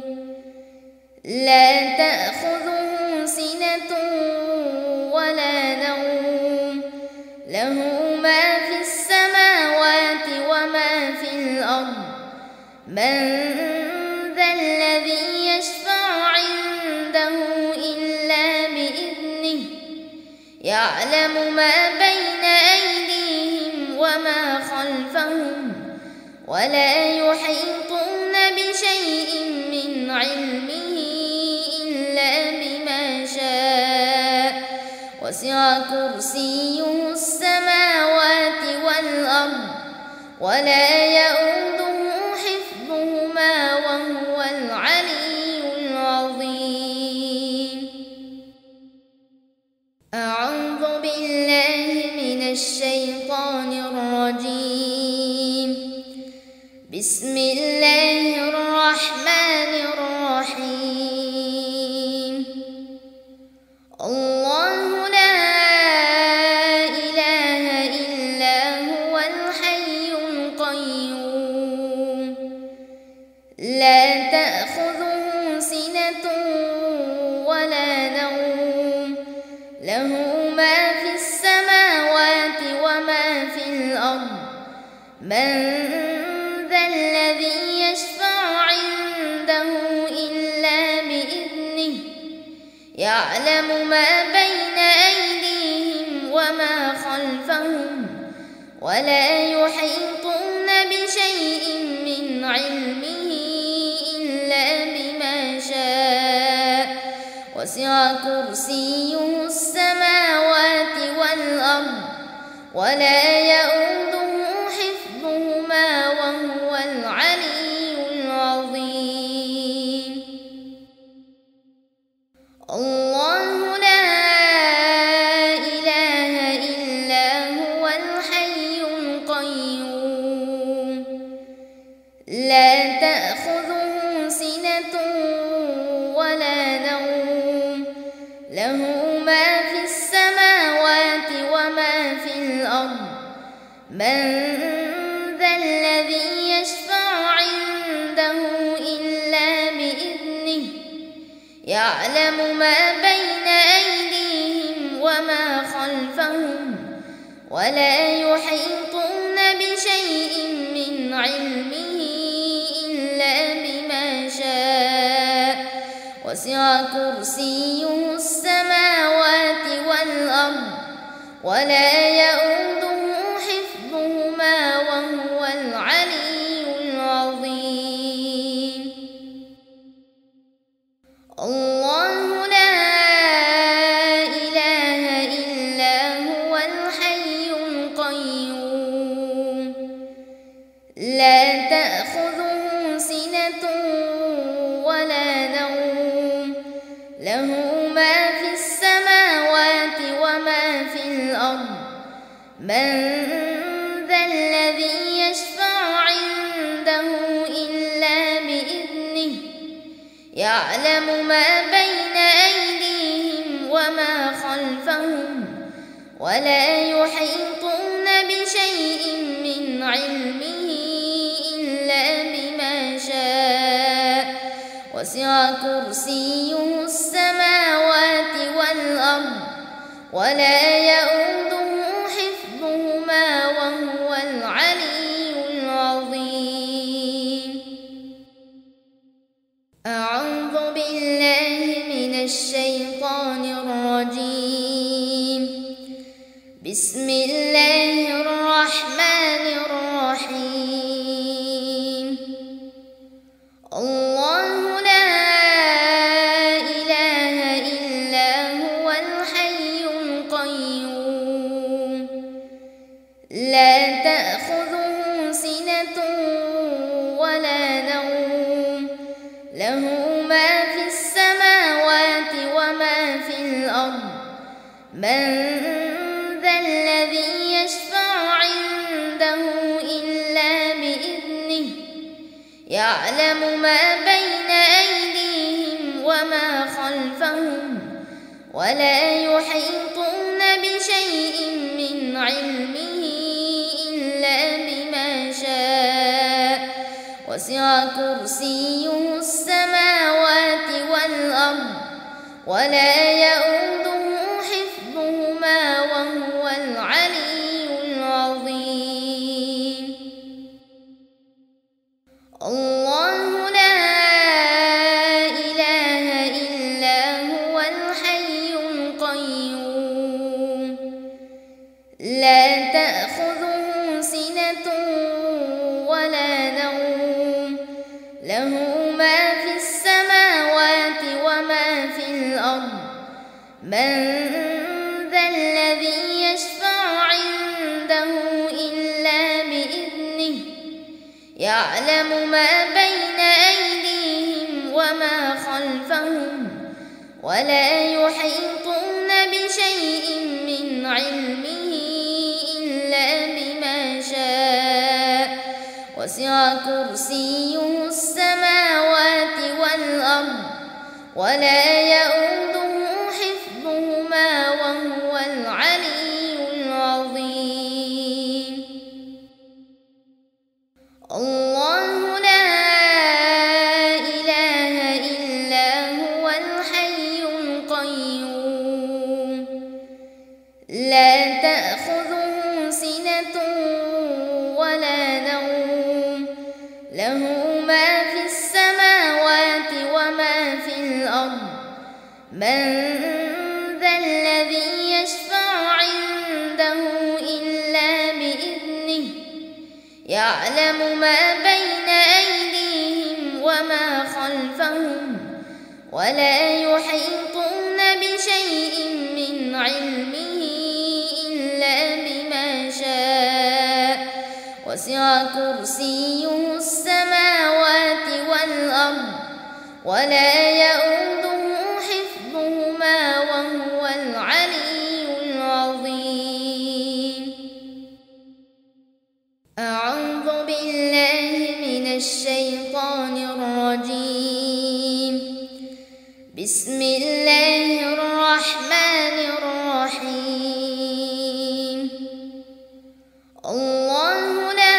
لا تأخذه سنة ولا نوم له ما في السماوات وما في الأرض من ذا الذي يشفع عنده إلا بإذنه يعلم ما بين أيديهم وما خلفهم ولا يحيطون بشيء من علمه إلا بما شاء وسع كرسيه السماوات والأرض ولا يئوده حفظهما وهو العلي العظيم. أعوذ بالله من الشيطان الرجيم. بسم الله الرحمن الرحيم. الله لا إله إلا هو الحي القيوم لا تأخذه سنة ولا نوم له ما في السماوات وما في الأرض من ذا الذي يشفع عنده إلا بإذنه يعلم ما بين أيديهم وما خلفهم ولا يحيطون بشيء من علمه إلا بما شاء وسع كرسيه السماوات والأرض ولا يئوده حفظهما وهو العلي العظيم. الله لا إله إلا هو الحي القيوم لا تأخذه سنة ولا نوم له ما في السماوات وما في الأرض من ذا الذي يشفع عنده إلا بإذنه يعلم ما بين أيديهم وما خلفهم ولا يحيطون بشيء من علمه إلا بما شاء وسع كرسيه السماوات والأرض ولا يئوده حفظهما وهو العلي العظيم. الله لا إله إلا هو الحي القيوم لا تأخذه سنة ولا نوم له ما في السماوات وما في الأرض من وما خلفهم ولا يحيطون بشيء من علمه إلا بما شاء وسع كرسيه السماوات والأرض ولا يئوده حفظهما وهو العلي العظيم. أعوذ بالله من الشيطان الرجيم. بسم الله الرحمن الرحيم. الله لا إله إلا هو الحي القيوم لا تأخذه سنة ولا نوم له ما في السماوات وما في الأرض من ذا الذي يشفع عنده إلا بإذنه يعلم ما بين أيديهم وما خلفهم ولا يحيطون بشيء من علمه إلا بما شاء وسع كرسيه السماوات والأرض ولا يئوده حفظهما وهو العلي العظيم. الله لا إله إلا هو الحي القيوم لا تأخذه سنة ولا نوم له ما في السماوات وما في الأرض من ذا الذي يشفع عنده إلا بإذنه يعلم ما بين أيديهم وما خلفهم ولا يحيطون بشيء من علمه إلا بما شاء وسع كرسيه السماوات والأرض ولا يئوده حفظهما وهو العلي العظيم. الله لا إله إلا هو الحي القيوم لا تأخذه سنة ولا نوم له ما في السماوات وما في الأرض من ذا الذي يشفع عنده إلا بإذنه يعلم ما بين أيديهم وما خلفهم ولا يحيطون بشيء من علمه إلا بما شاء وسع كرسيه السماوات والأرض ولا يئوده حفظهما وهو العلي العظيم. أعوذ بالله من الشيطان الرجيم. بسم الله الرحمن الرحيم. الله لا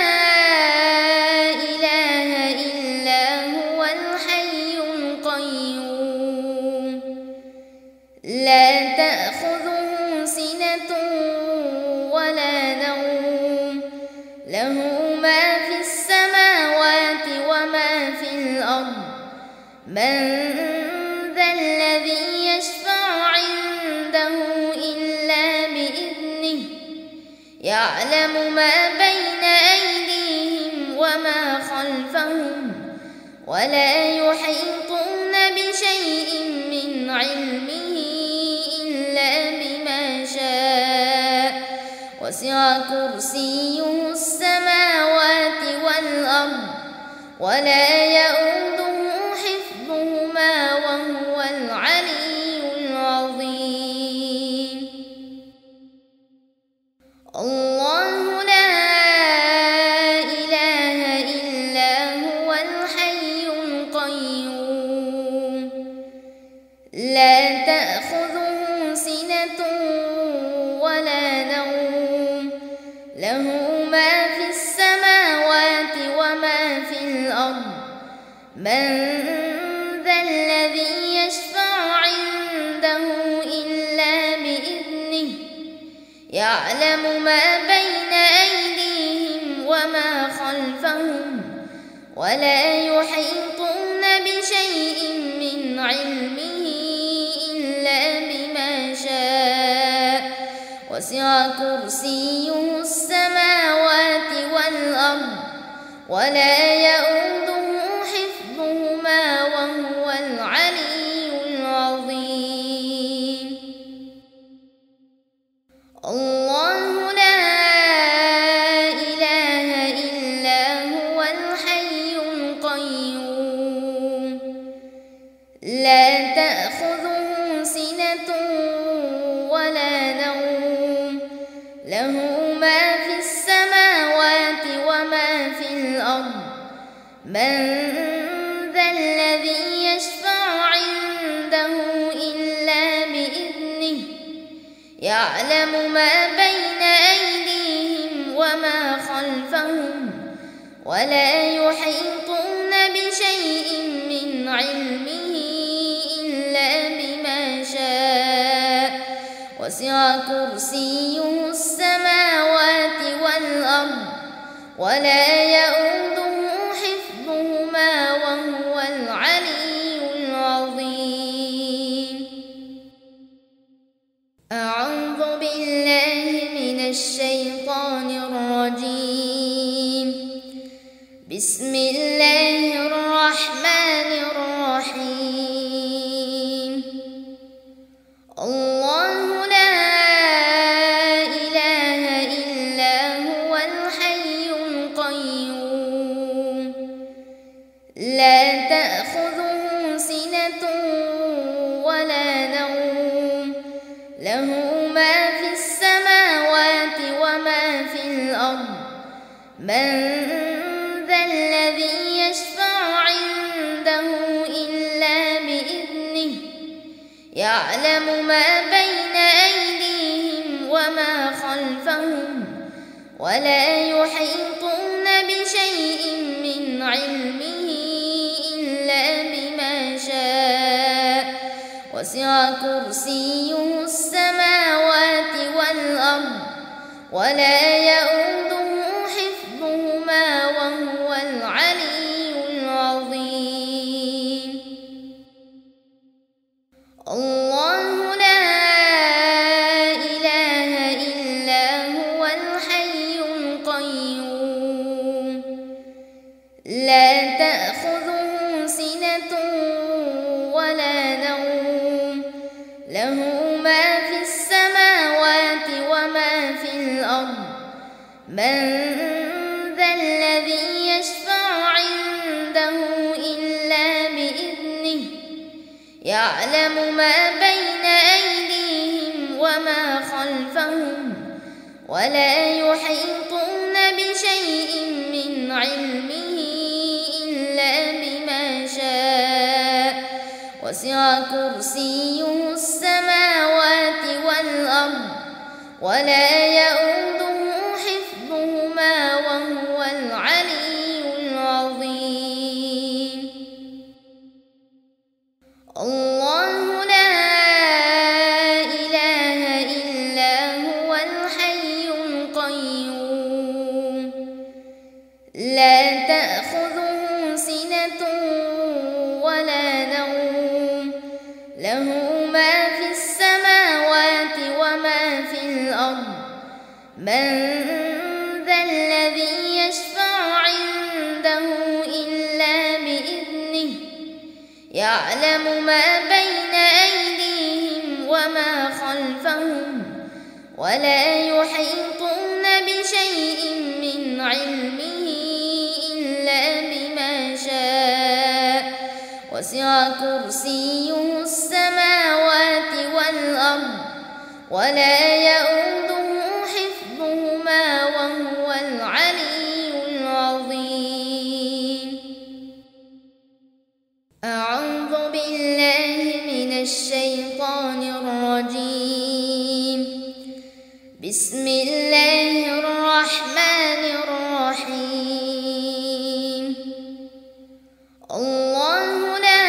إله إلا هو الحي القيوم لا تأخذه سنة ولا نوم له ما في السماوات وما في الأرض من ذا الذي يشفع عنده إلا بإذنه يعلم ما بين أيديهم وما خلفهم ولا يحيطون بشيء من علمه إلا بما شاء وسع كرسيه السماوات والأرض ولا يئوده حفظهما وهو العلي العظيم. الله لا إله إلا هو الحي القيوم لا تأخذه سنة له ما في السماوات وما في الأرض. من ذا الذي يشفع عنده إلا بإذنه يعلم ما بين أيديهم وما خلفهم ولا يحيطون بشيء من علمه إلا بما شاء. وسع كرسيه السماوات والأرض ولا يئوده حفظهما وهو العلي العظيم. الله لا إله إلا هو الحي القيوم لا تأخذه سنة ولا نوم له ما في السماوات وما في الأرض. من ذا الذي يشفع عنده إلا بإذنه يعلم ما بين أيديهم وما خلفهم ولا يحيطون بشيء من علمه إلا بما شاء. وسع كرسيه السماوات والأرض ولا يئوده حفظهما وهو العلي العظيم. أعوذ بالله من الشيطان الرجيم. بسم الله الرحمن الرحيم. الله لا إله إلا هو الحي القيوم لا تأخذه سنة ولا نوم له ما في السماوات وما في الأرض. من ذا الذي يشفع عنده إلا بإذنه يعلم ما بين أيديهم وما خلفهم ولا يحيطون بشيء من علمه إلا بما شاء. وسع كرسيه السماوات والأرض ولا يئوده حفظهما وهو العلي العظيم. الله لا إله إلا هو الحي القيوم لا تأخذه سنة ولا نوم له ما في السماوات وما في الأرض. من ذا الذي يشفع عنده إلا بإذنه يعلم ما بين أيديهم وما خلفهم ولا يحيطون بشيء من علمه إلا بما شاء. وسع كرسيه السماوات والأرض ولا يئوده حفظهما وهو العلي العظيم. الله لا إله إلا هو الحي القيوم لا تأخذه سنة ولا نوم له ما في السماوات وما في الأرض. من ذا الذي يشفع عنده إلا بإذنه يعلم ما بين أيديهم وما خلفهم ولا يحيطون بشيء من علمه إلا بما شاء. وسع كرسيه السماوات والأرض ولا يئوده حفظهما وهو العلي العظيم. أعوذ بالله من الشيطان الرجيم. بسم الله الرحمن الرحيم الله لا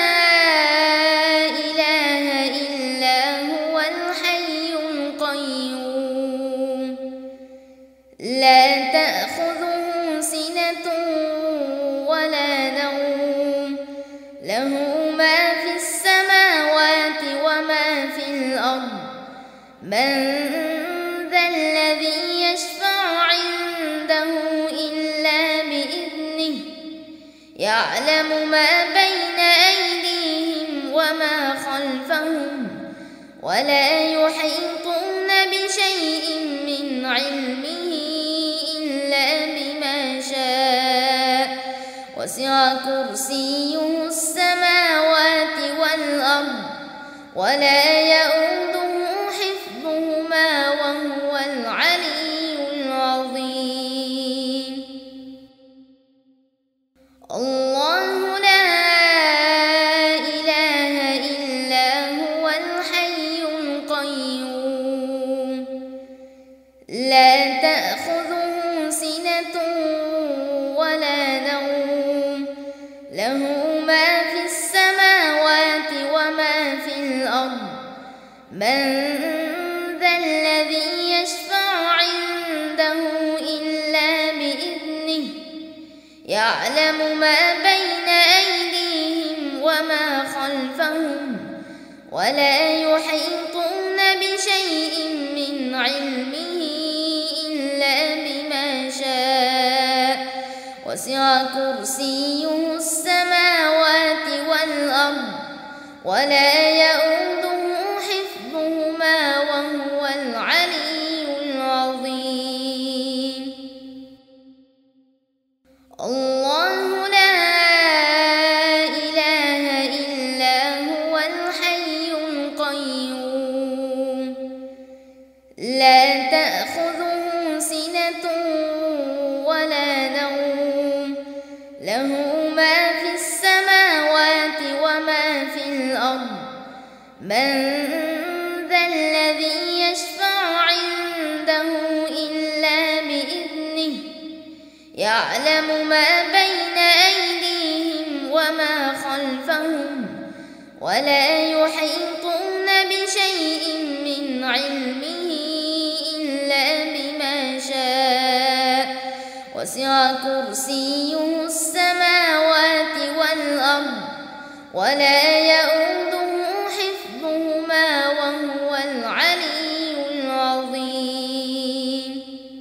إله إلا هو الحي القيوم لا تأخذه سنة ولا نوم له ما في السماوات وما في الأرض من ذا الذي يشفع عنده إلا بإذنه يعلم ما بين أيديهم وما خلفهم ولا يحيطون بشيء من علمه إلا بما شاء وسع كرسيه السماوات والأرض ولا يؤوده حفظهما وهو العلي العظيم الله لا إله إلا هو الحي القيوم لا تأخذه سنة ولا نوم له ما في السماوات وما في الأرض من ذا الذي يشفع عنده إلا بإذنه يعلم ما بين أيديهم وما خلفهم ولا يحيطون بشيء من علمه إلا بما شاء وسع كرسيه السماوات والأرض ولا يؤوده حفظهما وهو العلي العظيم الله لا إله إلا هو الحي القيوم لا تأخذه سنة ولا نوم له ما في السماوات وما في الأرض من ذا الذي يشفع عنده إلا بإذنه يعلم ما بين أيديهم وما خلفهم ولا يحيطون بشيء من علمه إلا بما شاء وسع كرسيه السماوات والأرض ولا يؤوده حفظهما وهو العلي العظيم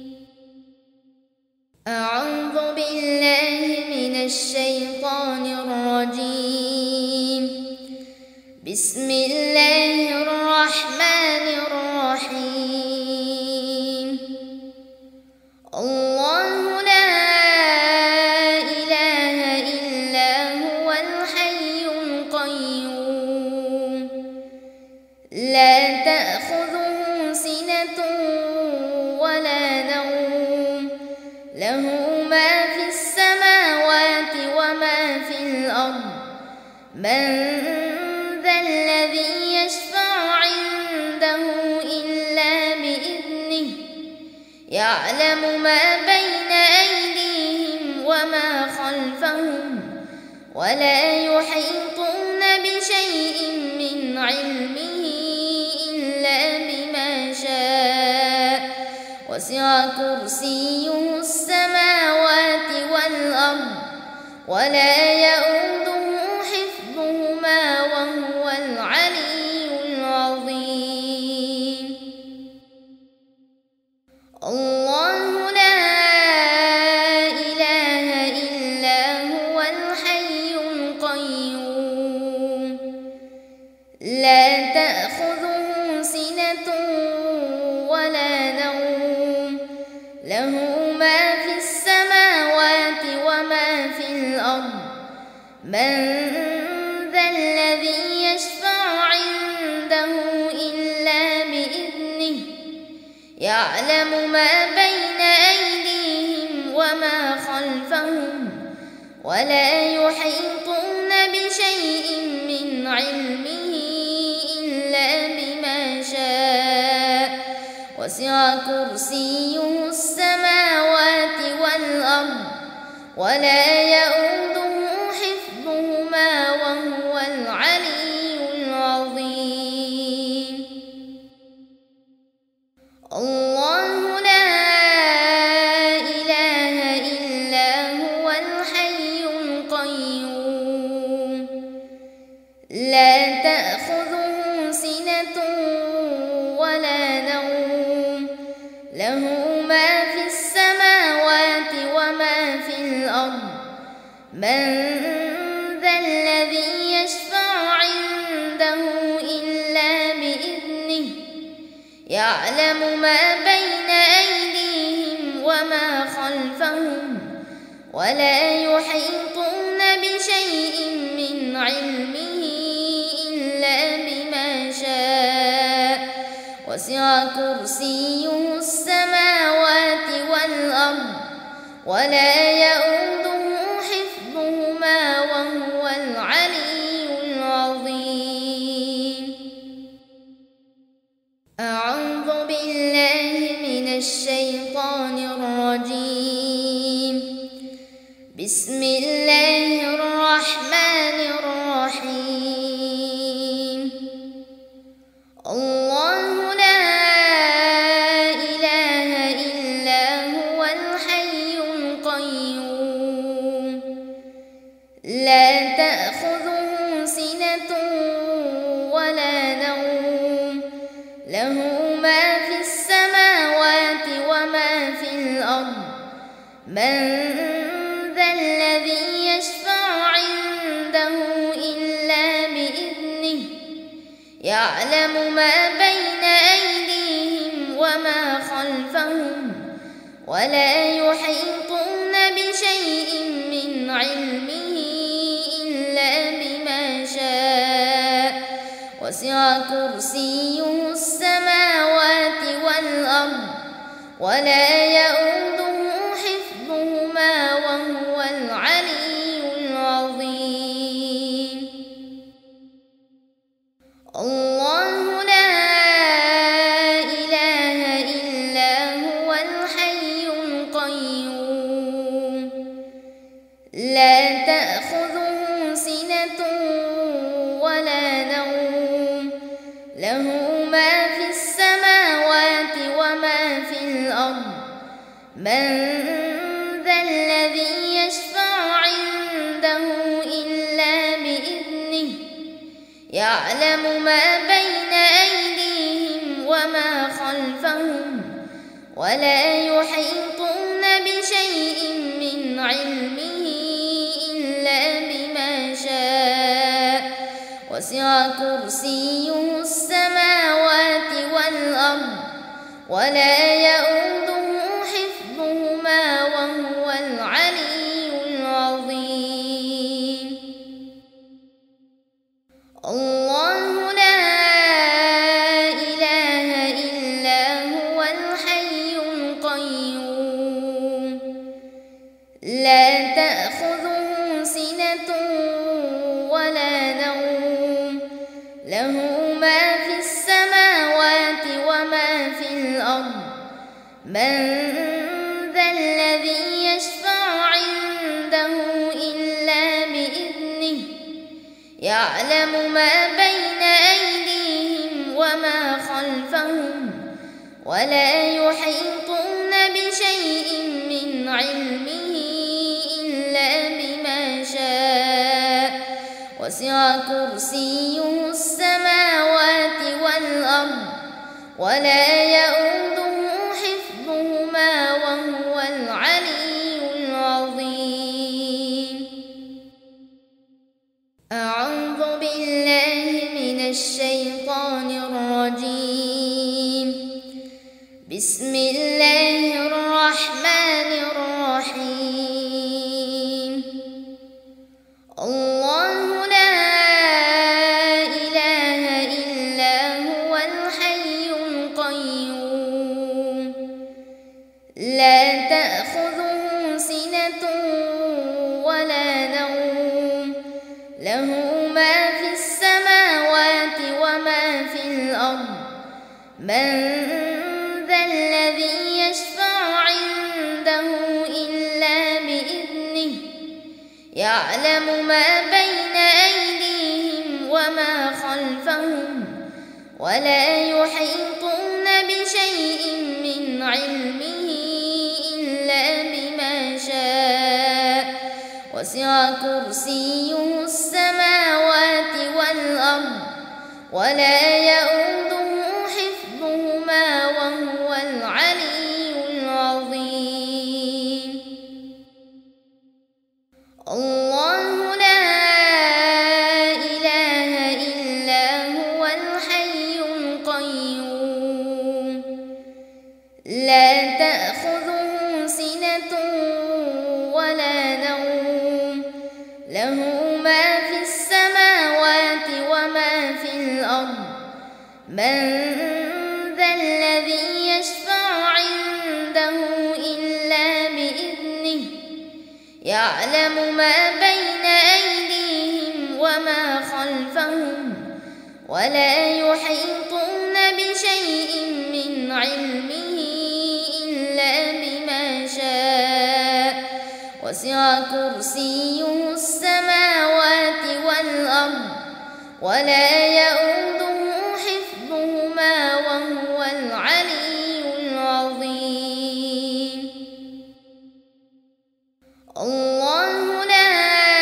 أعوذ بالله من الشيطان الرجيم بسم الله الرحمن الرحيم الله لا إله إلا هو الحي القيوم لا تأخذه سنة ولا نوم له ما في السماوات وما في الأرض من ذا الذي يشفع عنده إلا بإذنه يعلم ما بين أيديهم وما خلفهم ولا يحيطون بشيء من علمه إلا بما شاء وسع كرسيه السماوات والأرض ولا يؤوده حفظهما وهو العلي العظيم الله لا إله إلا هو الحي القيوم لا تأخذه سنة ولا نوم له ما في السماوات وما في الأرض من ذا الذي يشفع عنده إلا بإذنه يعلم ما بين أيديهم وما خلفهم ولا يحيطون بشيء من علمه إلا بما شاء وسع كرسيه السماوات والأرض ولا يئوده حفظهما وهو العلي العظيم. الله لا إله إلا هو الحي القيوم لا تأخذه سنة ولا نوم له ما في السماوات وما في الأرض من ذا الذي يشفع عنده إلا بإذنه يعلم ما بين أيديهم وما خلفهم ولا يحيطون بشيء من علمه إلا بما شاء وسع كرسيه السماوات والأرض ولا يئوده حفظهما وهو العلي العظيم. أعوذ بالله من الشيطان الرجيم. بسم الله الرحمن الرحيم. الله لا إله إلا هو الحي القيوم لا تأخذه سنة ولا نوم له ما في السماوات وما في الأرض من ذا الذي يشفع عنده إلا بإذنه يعلم ما بين أيديهم وما خلفهم ولا يحيطون بشيء من علمه إلا بما شاء وسع كرسيه السماوات والأرض ولا يئوده حفظهما وهو العلي العظيم. الله لا إله إلا هو الحي القيوم لا تأخذه سنة ولا نوم له ما في السماوات وما في الأرض من ذا الذي يشفع عنده إلا بإذنه يعلم ما بين أيديهم وما خلفهم ولا يحيطون بشيء من علمه إلا بما شاء وسع كرسيه السماوات والأرض ولا يئوده حفظهما وهو العلي العظيم. الله لا إله إلا هو الحي القيوم لا تأخذه سنة ولا نوم له ما في السماوات وما في الأرض من ذا الذي يشفع عنده إلا بإذنه يعلم ما بين أيديهم وما خلفهم ولا يحيطون بشيء من علمه إلا بما شاء وسع كرسيه السماوات والأرض ولا يئوده حفظهما وهو العلي العظيم. أعوذ بالله من الشيطان الرجيم. بسم الله الرحمن الرحيم. الله لا إله إلا هو الحي القيوم لا تأخذه سنة ولا نوم له ما في السماوات وما في الأرض من ذا يعلم ما بين أيديهم وما خلفهم ولا يحيطون بشيء من علمه إلا بما شاء وسع كرسيه السماوات والأرض ولا يئوده حفظهما وهو العلي العظيم. الله لا إله إلا هو الحي القيوم لا تأخذه سنة ولا نوم له ما في السماوات وما في الأرض من ذا الذي يشفع عنده إلا بإذنه يعلم ما بين أيديهم وما خلفهم ولا يحيطون بشيء من علمه إلا بما شاء وسع كرسيه السماوات والأرض ولا يئوده حفظهما وهو العلي العظيم. الله لا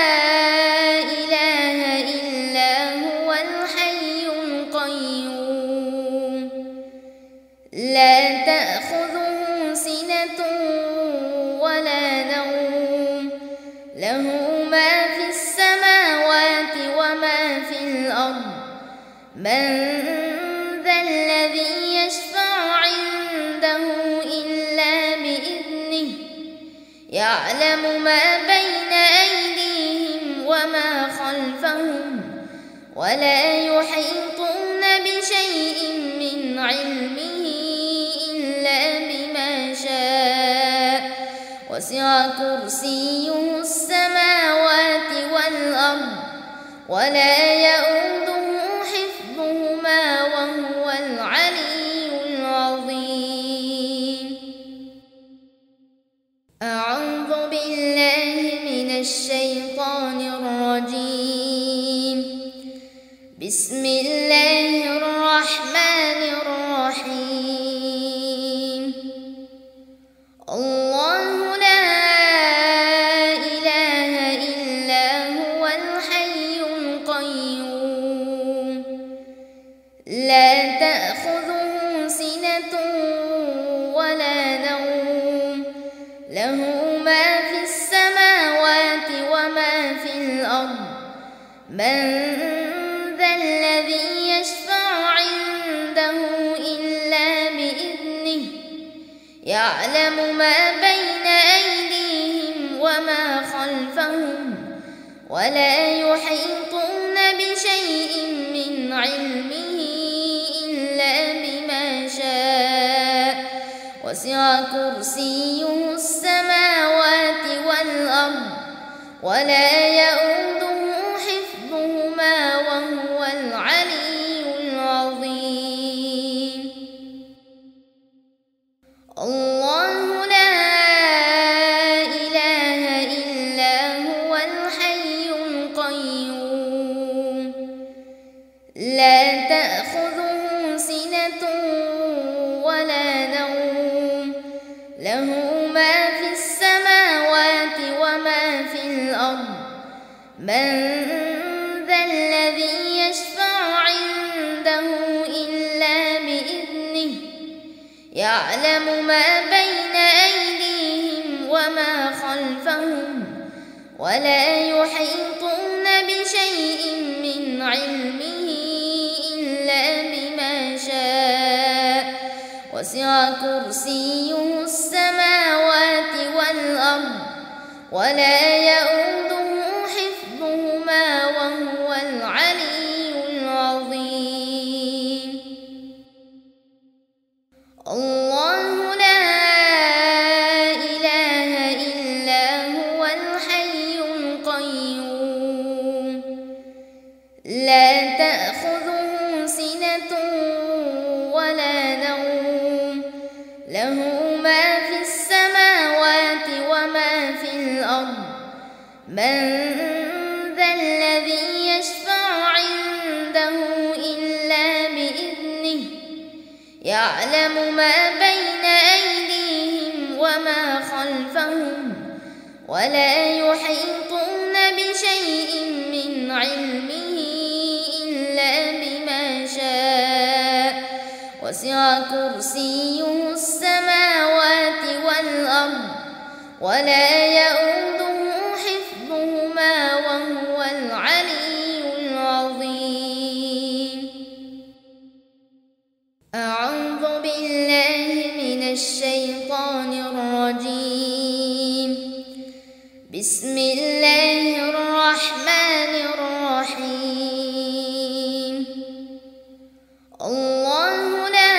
إله إلا هو الحي القيوم لا تأخذه سنة ولا نوم له ما في السماوات وما في الأرض من ذا الذي يشفع عنده إلا بإذنه يعلم ما بين أيديهم وما خلفهم ولا يحيطون بشيء من علمه إلا بما شاء وسع كرسيه السماوات والأرض ولا يئوده حفظهما وهو العلي العظيم. أعوذ بالله من الشيطان الرجيم. بسم الله الرحمن الرحيم. الله لا إله إلا هو الحي القيوم لا تأخذه سنة ولا نوم له ما في السماوات وما في الأرض من ذا الذي يشفع عنده إلا بإذنه يعلم ما بين أيديهم وما خلفهم ولا يحيطون بشيء من علمه إلا بما شاء وسع كرسيه السماوات والأرض ولا يئوده حفظهما وهو العلي العظيم. الله لا إله إلا هو الحي القيوم لا تأخذه سنة ولا نوم له ما في السماوات وما في الأرض من ذا الذي يشفع عنده إلا بإذنه يعلم ما بين أيديهم وما خلفهم ولا يحيطون بشيء من علمه إلا بما شاء وسع كرسيه السماوات والأرض ولا يئوده حفظهما وهو العلي العظيم. الله لا إله إلا هو الحي القيوم لا تأخذه سنة ولا نوم له ما في السماوات وما في الأرض من يعلم ما بين أيديهم وما خلفهم ولا يحيطون بشيء من علمه إلا بما شاء وسع كرسيه السماوات والأرض ولا يؤوده حفظهما وهو العلي العظيم. أعوذ بالله من الشيطان الرجيم. بسم الله الرحمن الرحيم. الله لا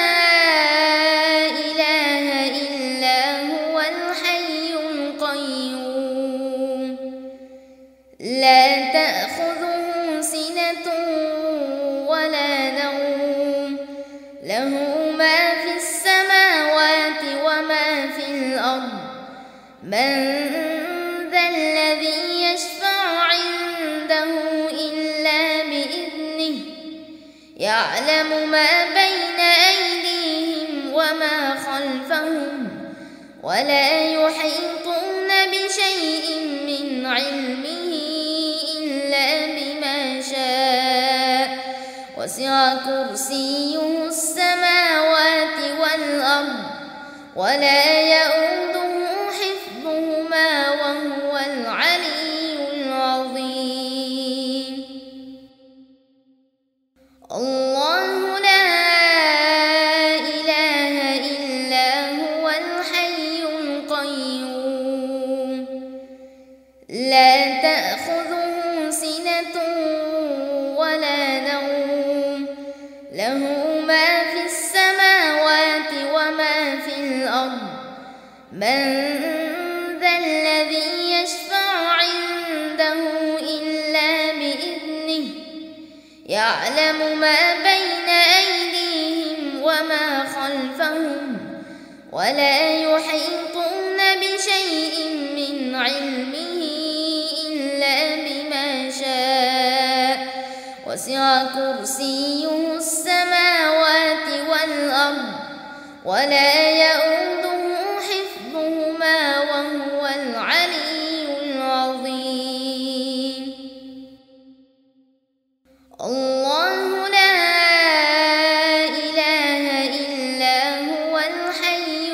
إله إلا هو الحي القيوم لا تأخذه سنة ولا نوم له ما في السماوات وما في الأرض من ذا الذي يشفع عنده إلا بإذنه يعلم ما بين أيديهم وما خلفهم ولا يحيطون بشيء من علمه إلا بما شاء وسع كرسيه السماوات والأرض ولا يؤوده حفظهما وهو العلي العظيم. الله لا إله إلا هو الحي القيوم لا تأخذه سنة ولا نوم له ما في السماوات وما في الأرض من ذا الذي يشفع عنده إلا بإذنه يعلم ما بين أيديهم وما خلفهم ولا يحيطون بشيء من علمه إلا بما شاء وسع كرسيه السماوات والأرض ولا يؤوده حفظهما وهو العلي العظيم. الله لا إله إلا هو الحي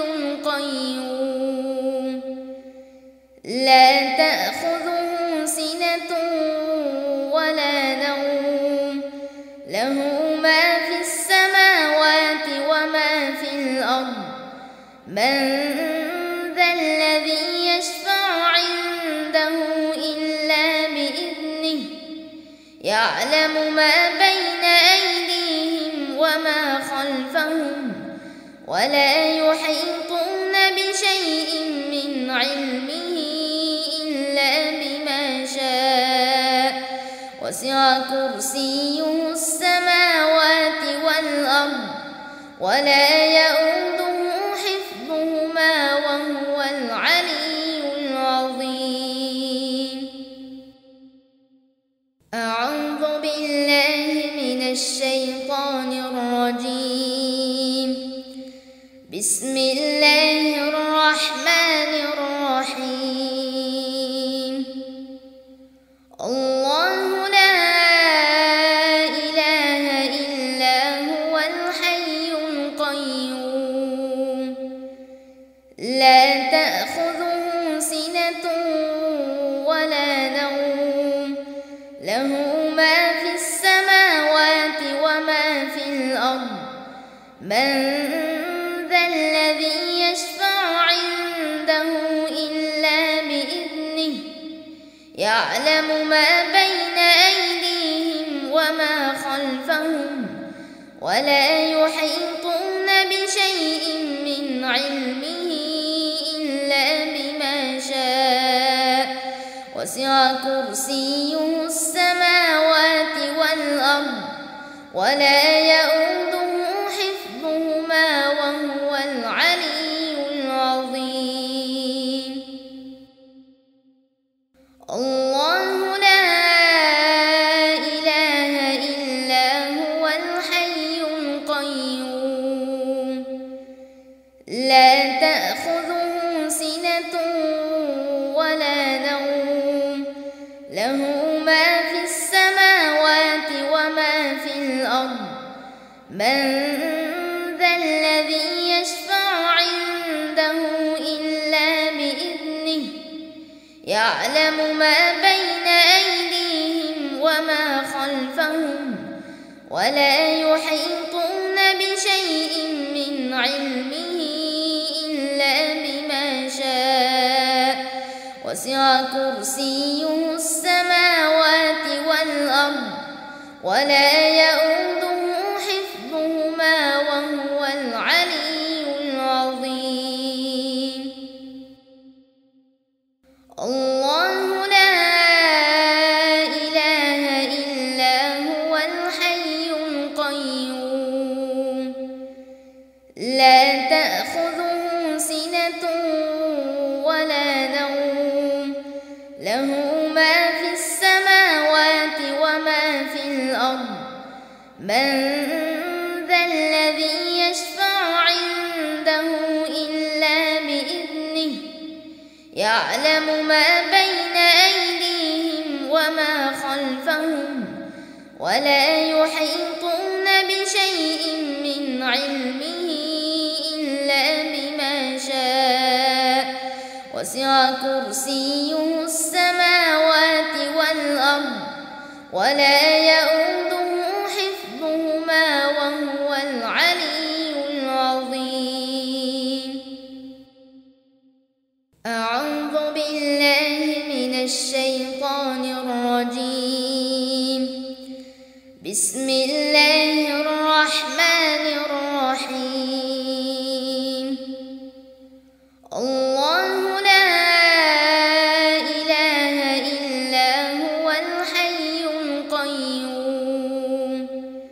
القيوم لا تأخذه سنة ولا نوم له ما في السماوات وما في الأرض من ذا الذي يشفع عنده إلا بإذنه يعلم ما بين أيديهم وما خلفهم ولا يحيطون بشيء من علمه إلا بما شاء وسع كرسيه السماوات والأرض ولا يؤوده حفظهما وهو العلي العظيم. أعوذ بالله من الشيطان الرجيم. بسم الله الرحمن الرحيم. الله لا إله إلا هو الحي القيوم لا تأخذه سنة ولا نوم له ما في السماوات وما في الأرض من ذا الذي يشفع عنده إلا بإذنه يعلم ما بين أيديهم وما خلفهم ولا يحيطون بشيء من علمه إلا بما شاء وسع كرسيه السماوات والأرض ولا يؤوده حفظهما وهو العلي العظيم. الله لا إله إلا هو الحي القيوم لا تأخذه سنة ولا نوم له ما في السماوات وما في الأرض من ذا الذي يشفع عنده إلا بإذنه يعلم ما بين أيديهم وما خلفهم ولا يحيطون بشيء من علمه إلا بما شاء وسع كرسيه السماوات والأرض ولا يؤوده حفظهما وهو العلي العظيم. الله لا إله إلا هو الحي القيوم لا تأخذه سنة ولا نوم له ما في السماوات وما في الأرض من ذا الذي يشفع عنده إلا بإذنه يعلم ما بين أيديهم وما خلفهم ولا يحيطون بشيء من علمه إلا بما شاء وسع كرسيه السماوات والأرض ولا يؤوده حفظهما وهو العلي العظيم. أعوذ بالله من الشيطان الرجيم. بسم الله الرحمن الرحيم. الله لا إله إلا هو الحي القيوم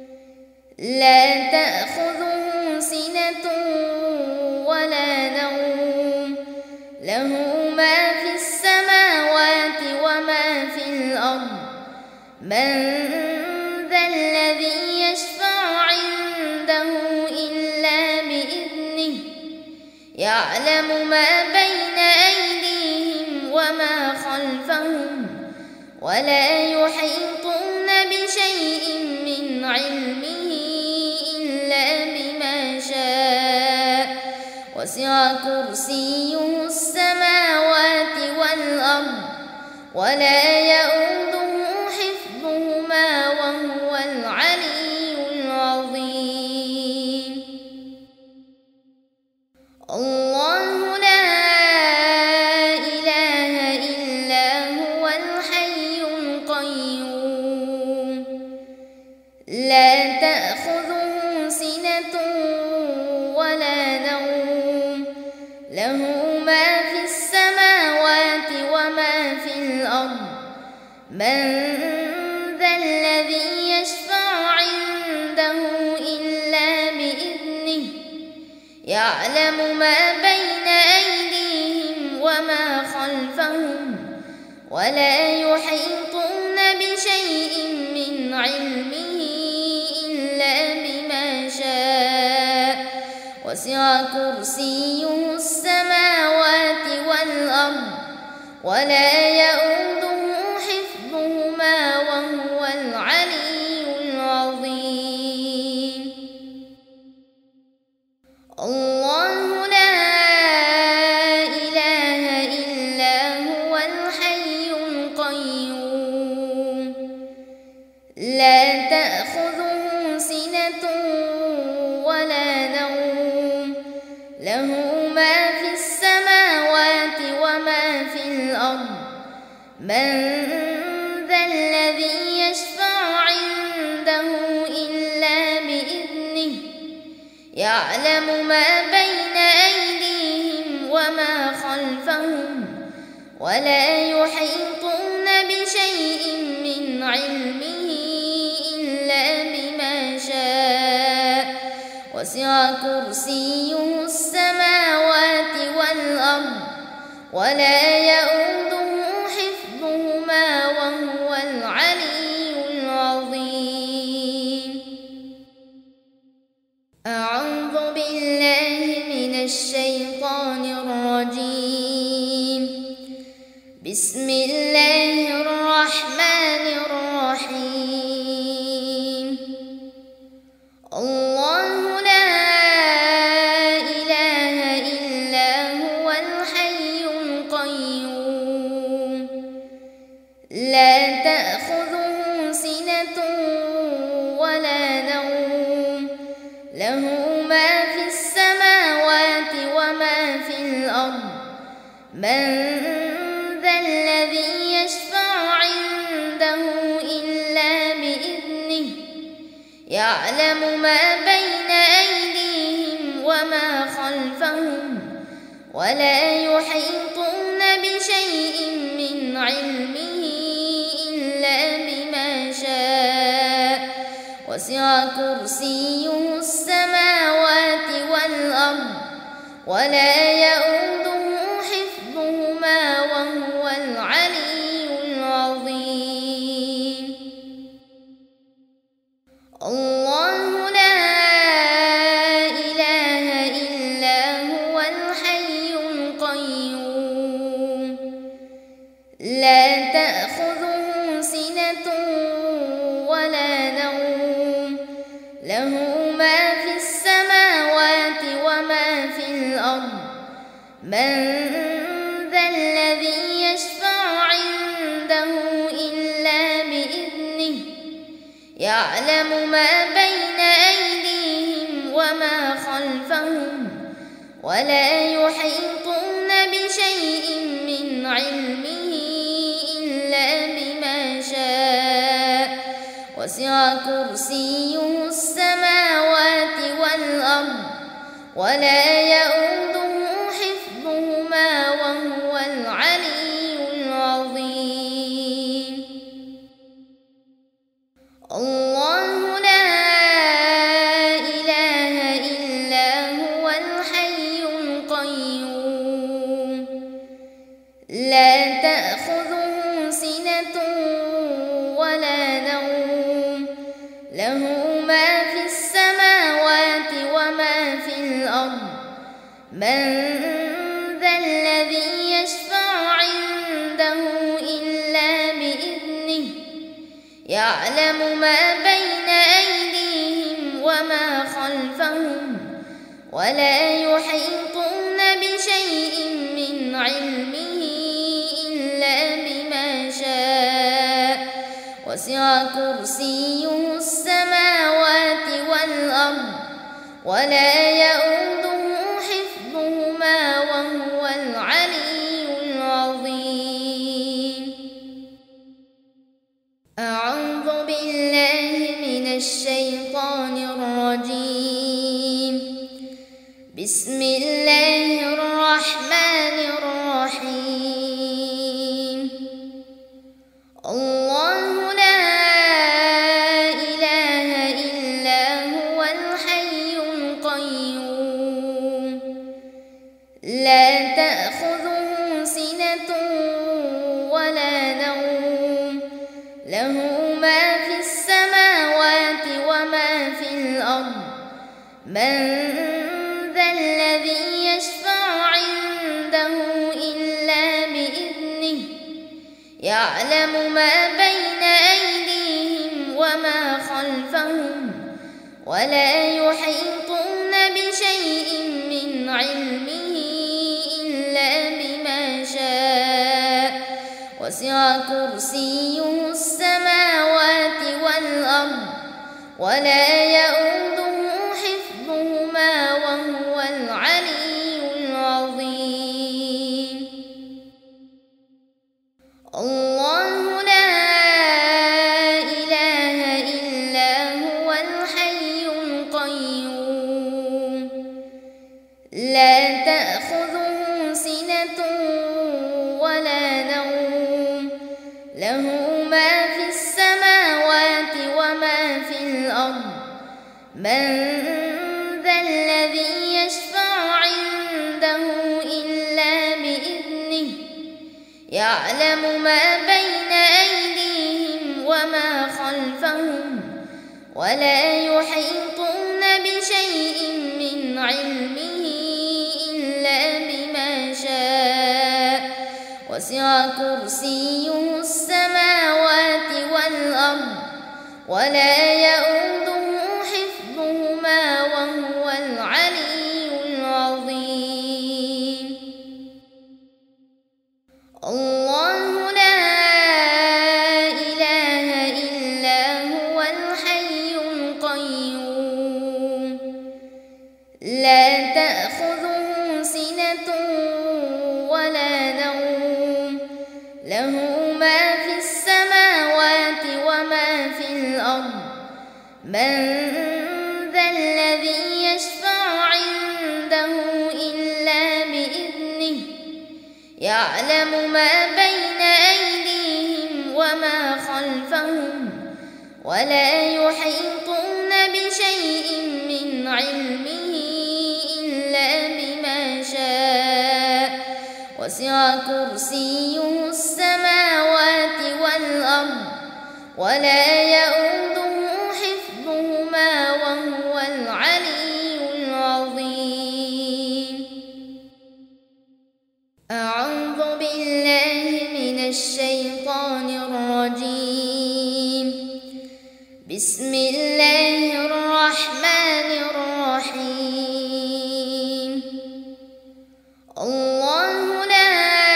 لا تأخذه سنة ولا نوم له ما في السماوات وما في الأرض من ذا الذي يشفع عنده إلا بإذنه يعلم ما بين أيديهم وما خلفهم ولا يحيطون بشيء من علمه إلا بما شاء وسع كرسيه السماوات والأرض ولا يؤوده حفظهما وهو العلي العظيم. الله لا إله إلا هو الحي القيوم لا تأخذه سنة ولا نوم له ما في السماوات وما في الأرض من ذا الذي يشفع عنده إلا بإذنه يعلم ما بين أيديهم وما خلفهم ولا يحيطون بشيء من علمه إلا بما شاء وسع كرسيه السماوات والأرض ولا يؤوده حفظهما وهو العلي العظيم. الله لا إله إلا هو الحي القيوم لا تأخذه سنة ولا نوم له ما في السماوات وما في الأرض من ذا الذي يشفع عنده إلا بإذنه يعلم ما بين أيديهم وما خلفهم ولا يحيطون بشيء من علمه إلا بما شاء وسع كرسيه السماوات والأرض ولا يؤوده حفظهما وهو العلي العظيم. أعوذ بالله من الشيطان الرجيم. بسم الله الرحمن الرحيم. الله لا إله إلا هو الحي القيوم لا تأخذه سنة ولا نوم له ما في السماوات وما في الأرض من ذا الذي يشفع عنده إلا بإذنه يعلم ما بين أيديهم وما خلفهم ولا يحيطون بشيء من علمه إلا بما شاء وسع كرسيه السماوات والأرض ولا يئوده حفظهما وهو العلي العظيم. الله لا إله إلا هو الحي القيوم لا تأخذه سنة ولا نوم له ما في السماوات وما في الأرض من ذا الذي يشفع عنده إلا بإذنه يعلم ما بين أيديهم وما خلفهم ولا يحيطون بشيء من علمه إلا بما شاء وسع كرسيه السماوات والأرض ولا يئوده حفظهما وهو العلي العظيم. الله لا إله إلا هو الحي القيوم لا تأخذه سنة ولا نوم له ما في السماوات وما في الأرض من ذا الذي يشفع عنده إلا بإذنه يعلم ما بين أيديهم وما خلفهم ولا يحيطون بشيء من علمه إلا بما شاء وسع كرسيه السماوات والأرض ولا يئوده حفظهما وهو العلي العظيم. أعوذ بالله من الشيطان الرجيم. بسم الله الرحمن الرحيم. الله لا إله إلا هو الحي القيوم لا تأخذه سنة ولا نوم له ما في السماوات وما في الأرض من ذا الذي يشفع عنده إلا بإذنه يعلم ما بين أيديهم وما خلفهم ولا يحيطون بشيء من علمه إلا بما شاء وسع كرسيه السماوات والأرض ولا يئوده حفظهما وهو العلي العظيم. الله لا إله إلا هو الحي القيوم لا تأخذه سنة ولا نوم له ما في السماوات وما في الأرض من ذا الذي يشفع عنده إلا بإذنه يعلم ما بين أيديهم وما خلفهم ولا يحيطون بشيء من علمه وسع كرسيه السماوات والأرض ولا يئوده حفظهما وهو العلي العظيم. الله لا إله إلا هو الحي القيوم لا تأخذه سنة ولا نوم له ما في السماوات وما في الأرض من ذا الذي يشفع عنده إلا بإذنه يعلم ما بين أيديهم وما خلفهم ولا يحيطون بشيء من علمه إلا بما شاء وسع كرسيه السماوات والأرض ولا يئوده حفظهما وهو العلي العظيم. أعوذ بالله من الشيطان الرجيم. بسم الله الرحمن الرحيم. الله لا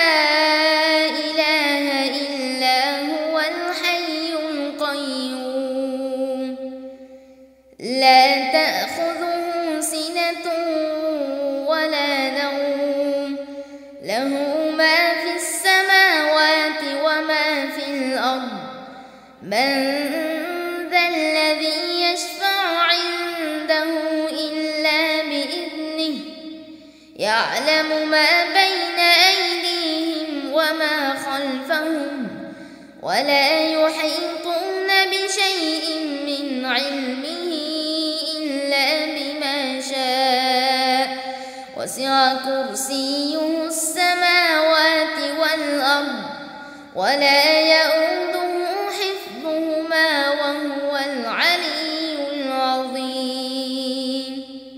إله إلا هو الحي القيوم لا تأخذه سنة ولا نوم له ما في السماوات وما في الأرض من ذا الذي يشفع عنده إلا بإذنه يعلم ما بين أيديهم وما خلفهم ولا يحيطون بشيء من علمه إلا بما شاء وسع كرسيه السماوات والأرض ولا يئوده حفظهما وهو العلي العظيم.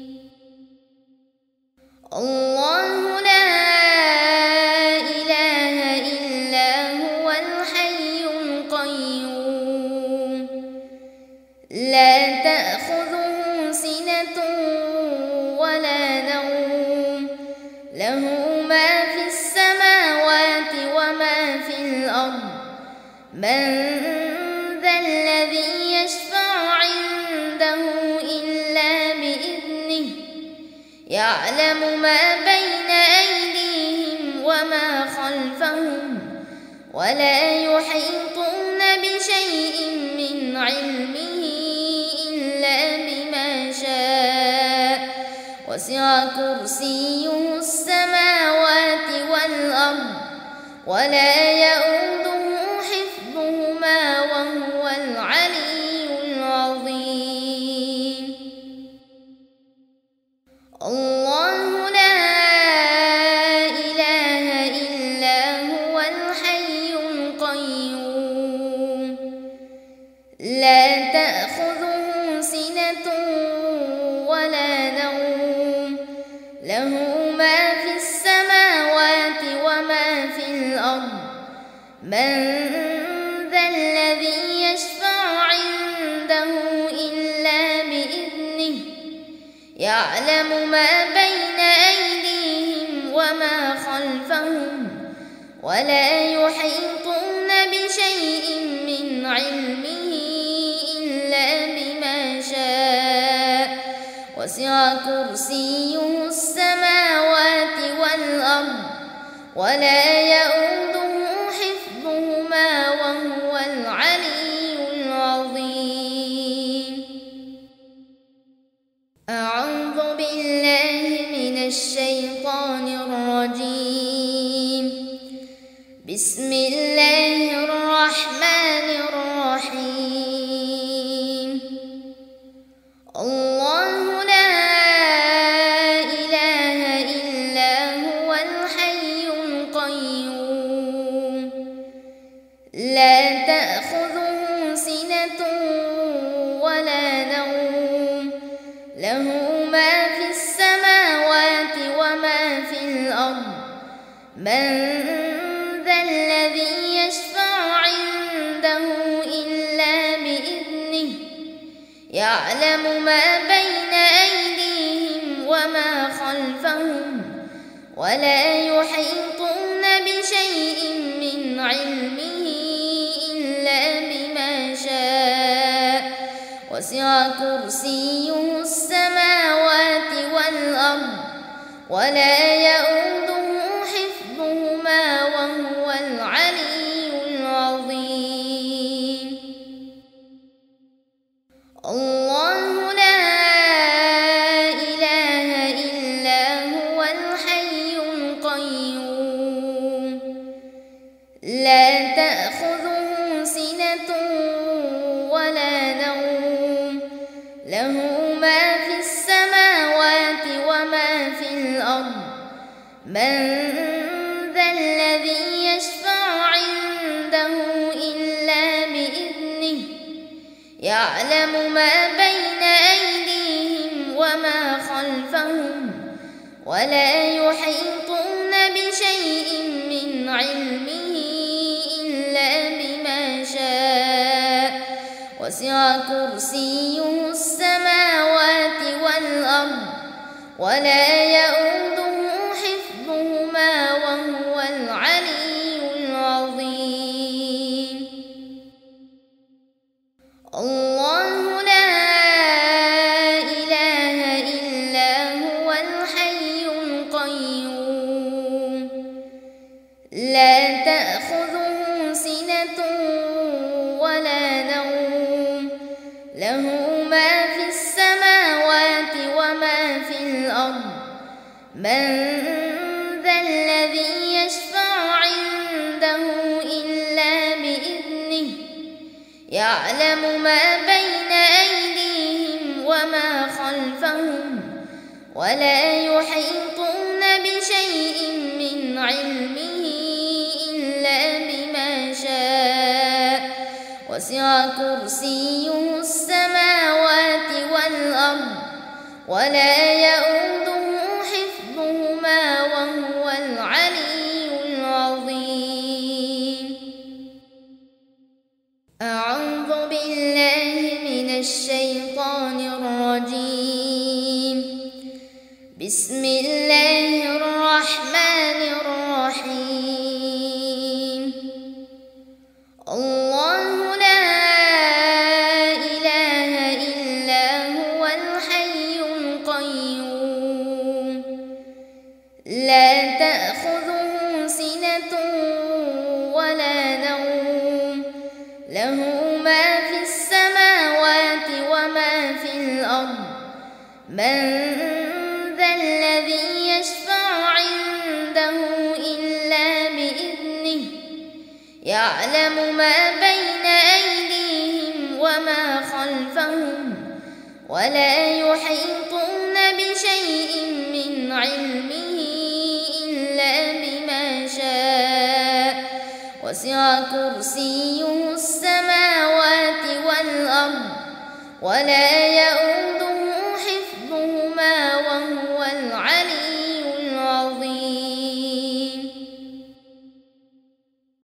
الله لا إله إلا هو الحي القيوم لا تأخذه سنة ولا نوم له ما في السماوات وما في الأرض من ذا الذي يشفع عنده إلا بإذنه يعلم ما بين أيديهم وما خلفهم ولا يحيطون بشيء من علمه إلا بما شاء وسع كرسيه السماوات والأرض ولا يئوده حفظهما وهو العلي العظيم. الله لا إله إلا هو الحي القيوم لا تأخذه سنة ولا نوم له ما في السماوات وما في الأرض من ذا الذي يشفع عنده إلا بإذنه يعلم ما بين أيديهم وما خلفهم ولا يحيطون بشيء من علمه إلا بما شاء وسع كرسيه السماوات والأرض ولا يئوده حفظهما وهو العلي العظيم. أعوذ بالله من الشيطان الرجيم. بسم الله الرحمن الرحيم. الله لا إله إلا هو الحي القيوم لا تأخذه سنة ولا نوم له ما في السماوات وما في الأرض من ذا الذي يشفع عنده إلا بإذنه يعلم ما بين أيديهم وما خلفهم ولا يحيطون بشيء من علمه إلا بما شاء وسع كرسيه السماوات والأرض ولا يئوده حفظهما وهو العلي العظيم. الله لا إله إلا هو الحي القيوم لا تأخذه سنة ولا نوم له ما في السماوات وما في الأرض من ذا الذي يشفع عنده إلا بإذنه يعلم ما بين أيديهم وما خلفهم ولا يحيطون بشيء من علمه إلا بما شاء وسع كرسيه السماوات والأرض ولا يئوده حفظهما وهو العلي العظيم. الله لا إله إلا هو الحي القيوم لا تأخذه سنة ولا نوم له ما في السماوات وما في الأرض من ذا الذي يشفع عنده إلا بإذنه يعلم ما بين أيديهم وما خلفهم ولا يحيطون بشيء من علمه إلا بما شاء وسع كرسيه السماوات والأرض ولا يئوده حفظهما وهو العلي العظيم. أعوذ بالله من الشيطان الرجيم. بسم الله الرحمن الرحيم. الله لا إله إلا هو الحي القيوم لا تأخذه سنة ولا نوم له ما في السماوات وما في الأرض من ذا الذي يشفع عنده إلا بإذنه يعلم ما بين أيديهم وما خلفهم ولا يحيطون بشيء من علمه إلا بما شاء وسع كرسيه السماوات والأرض ولا يئوده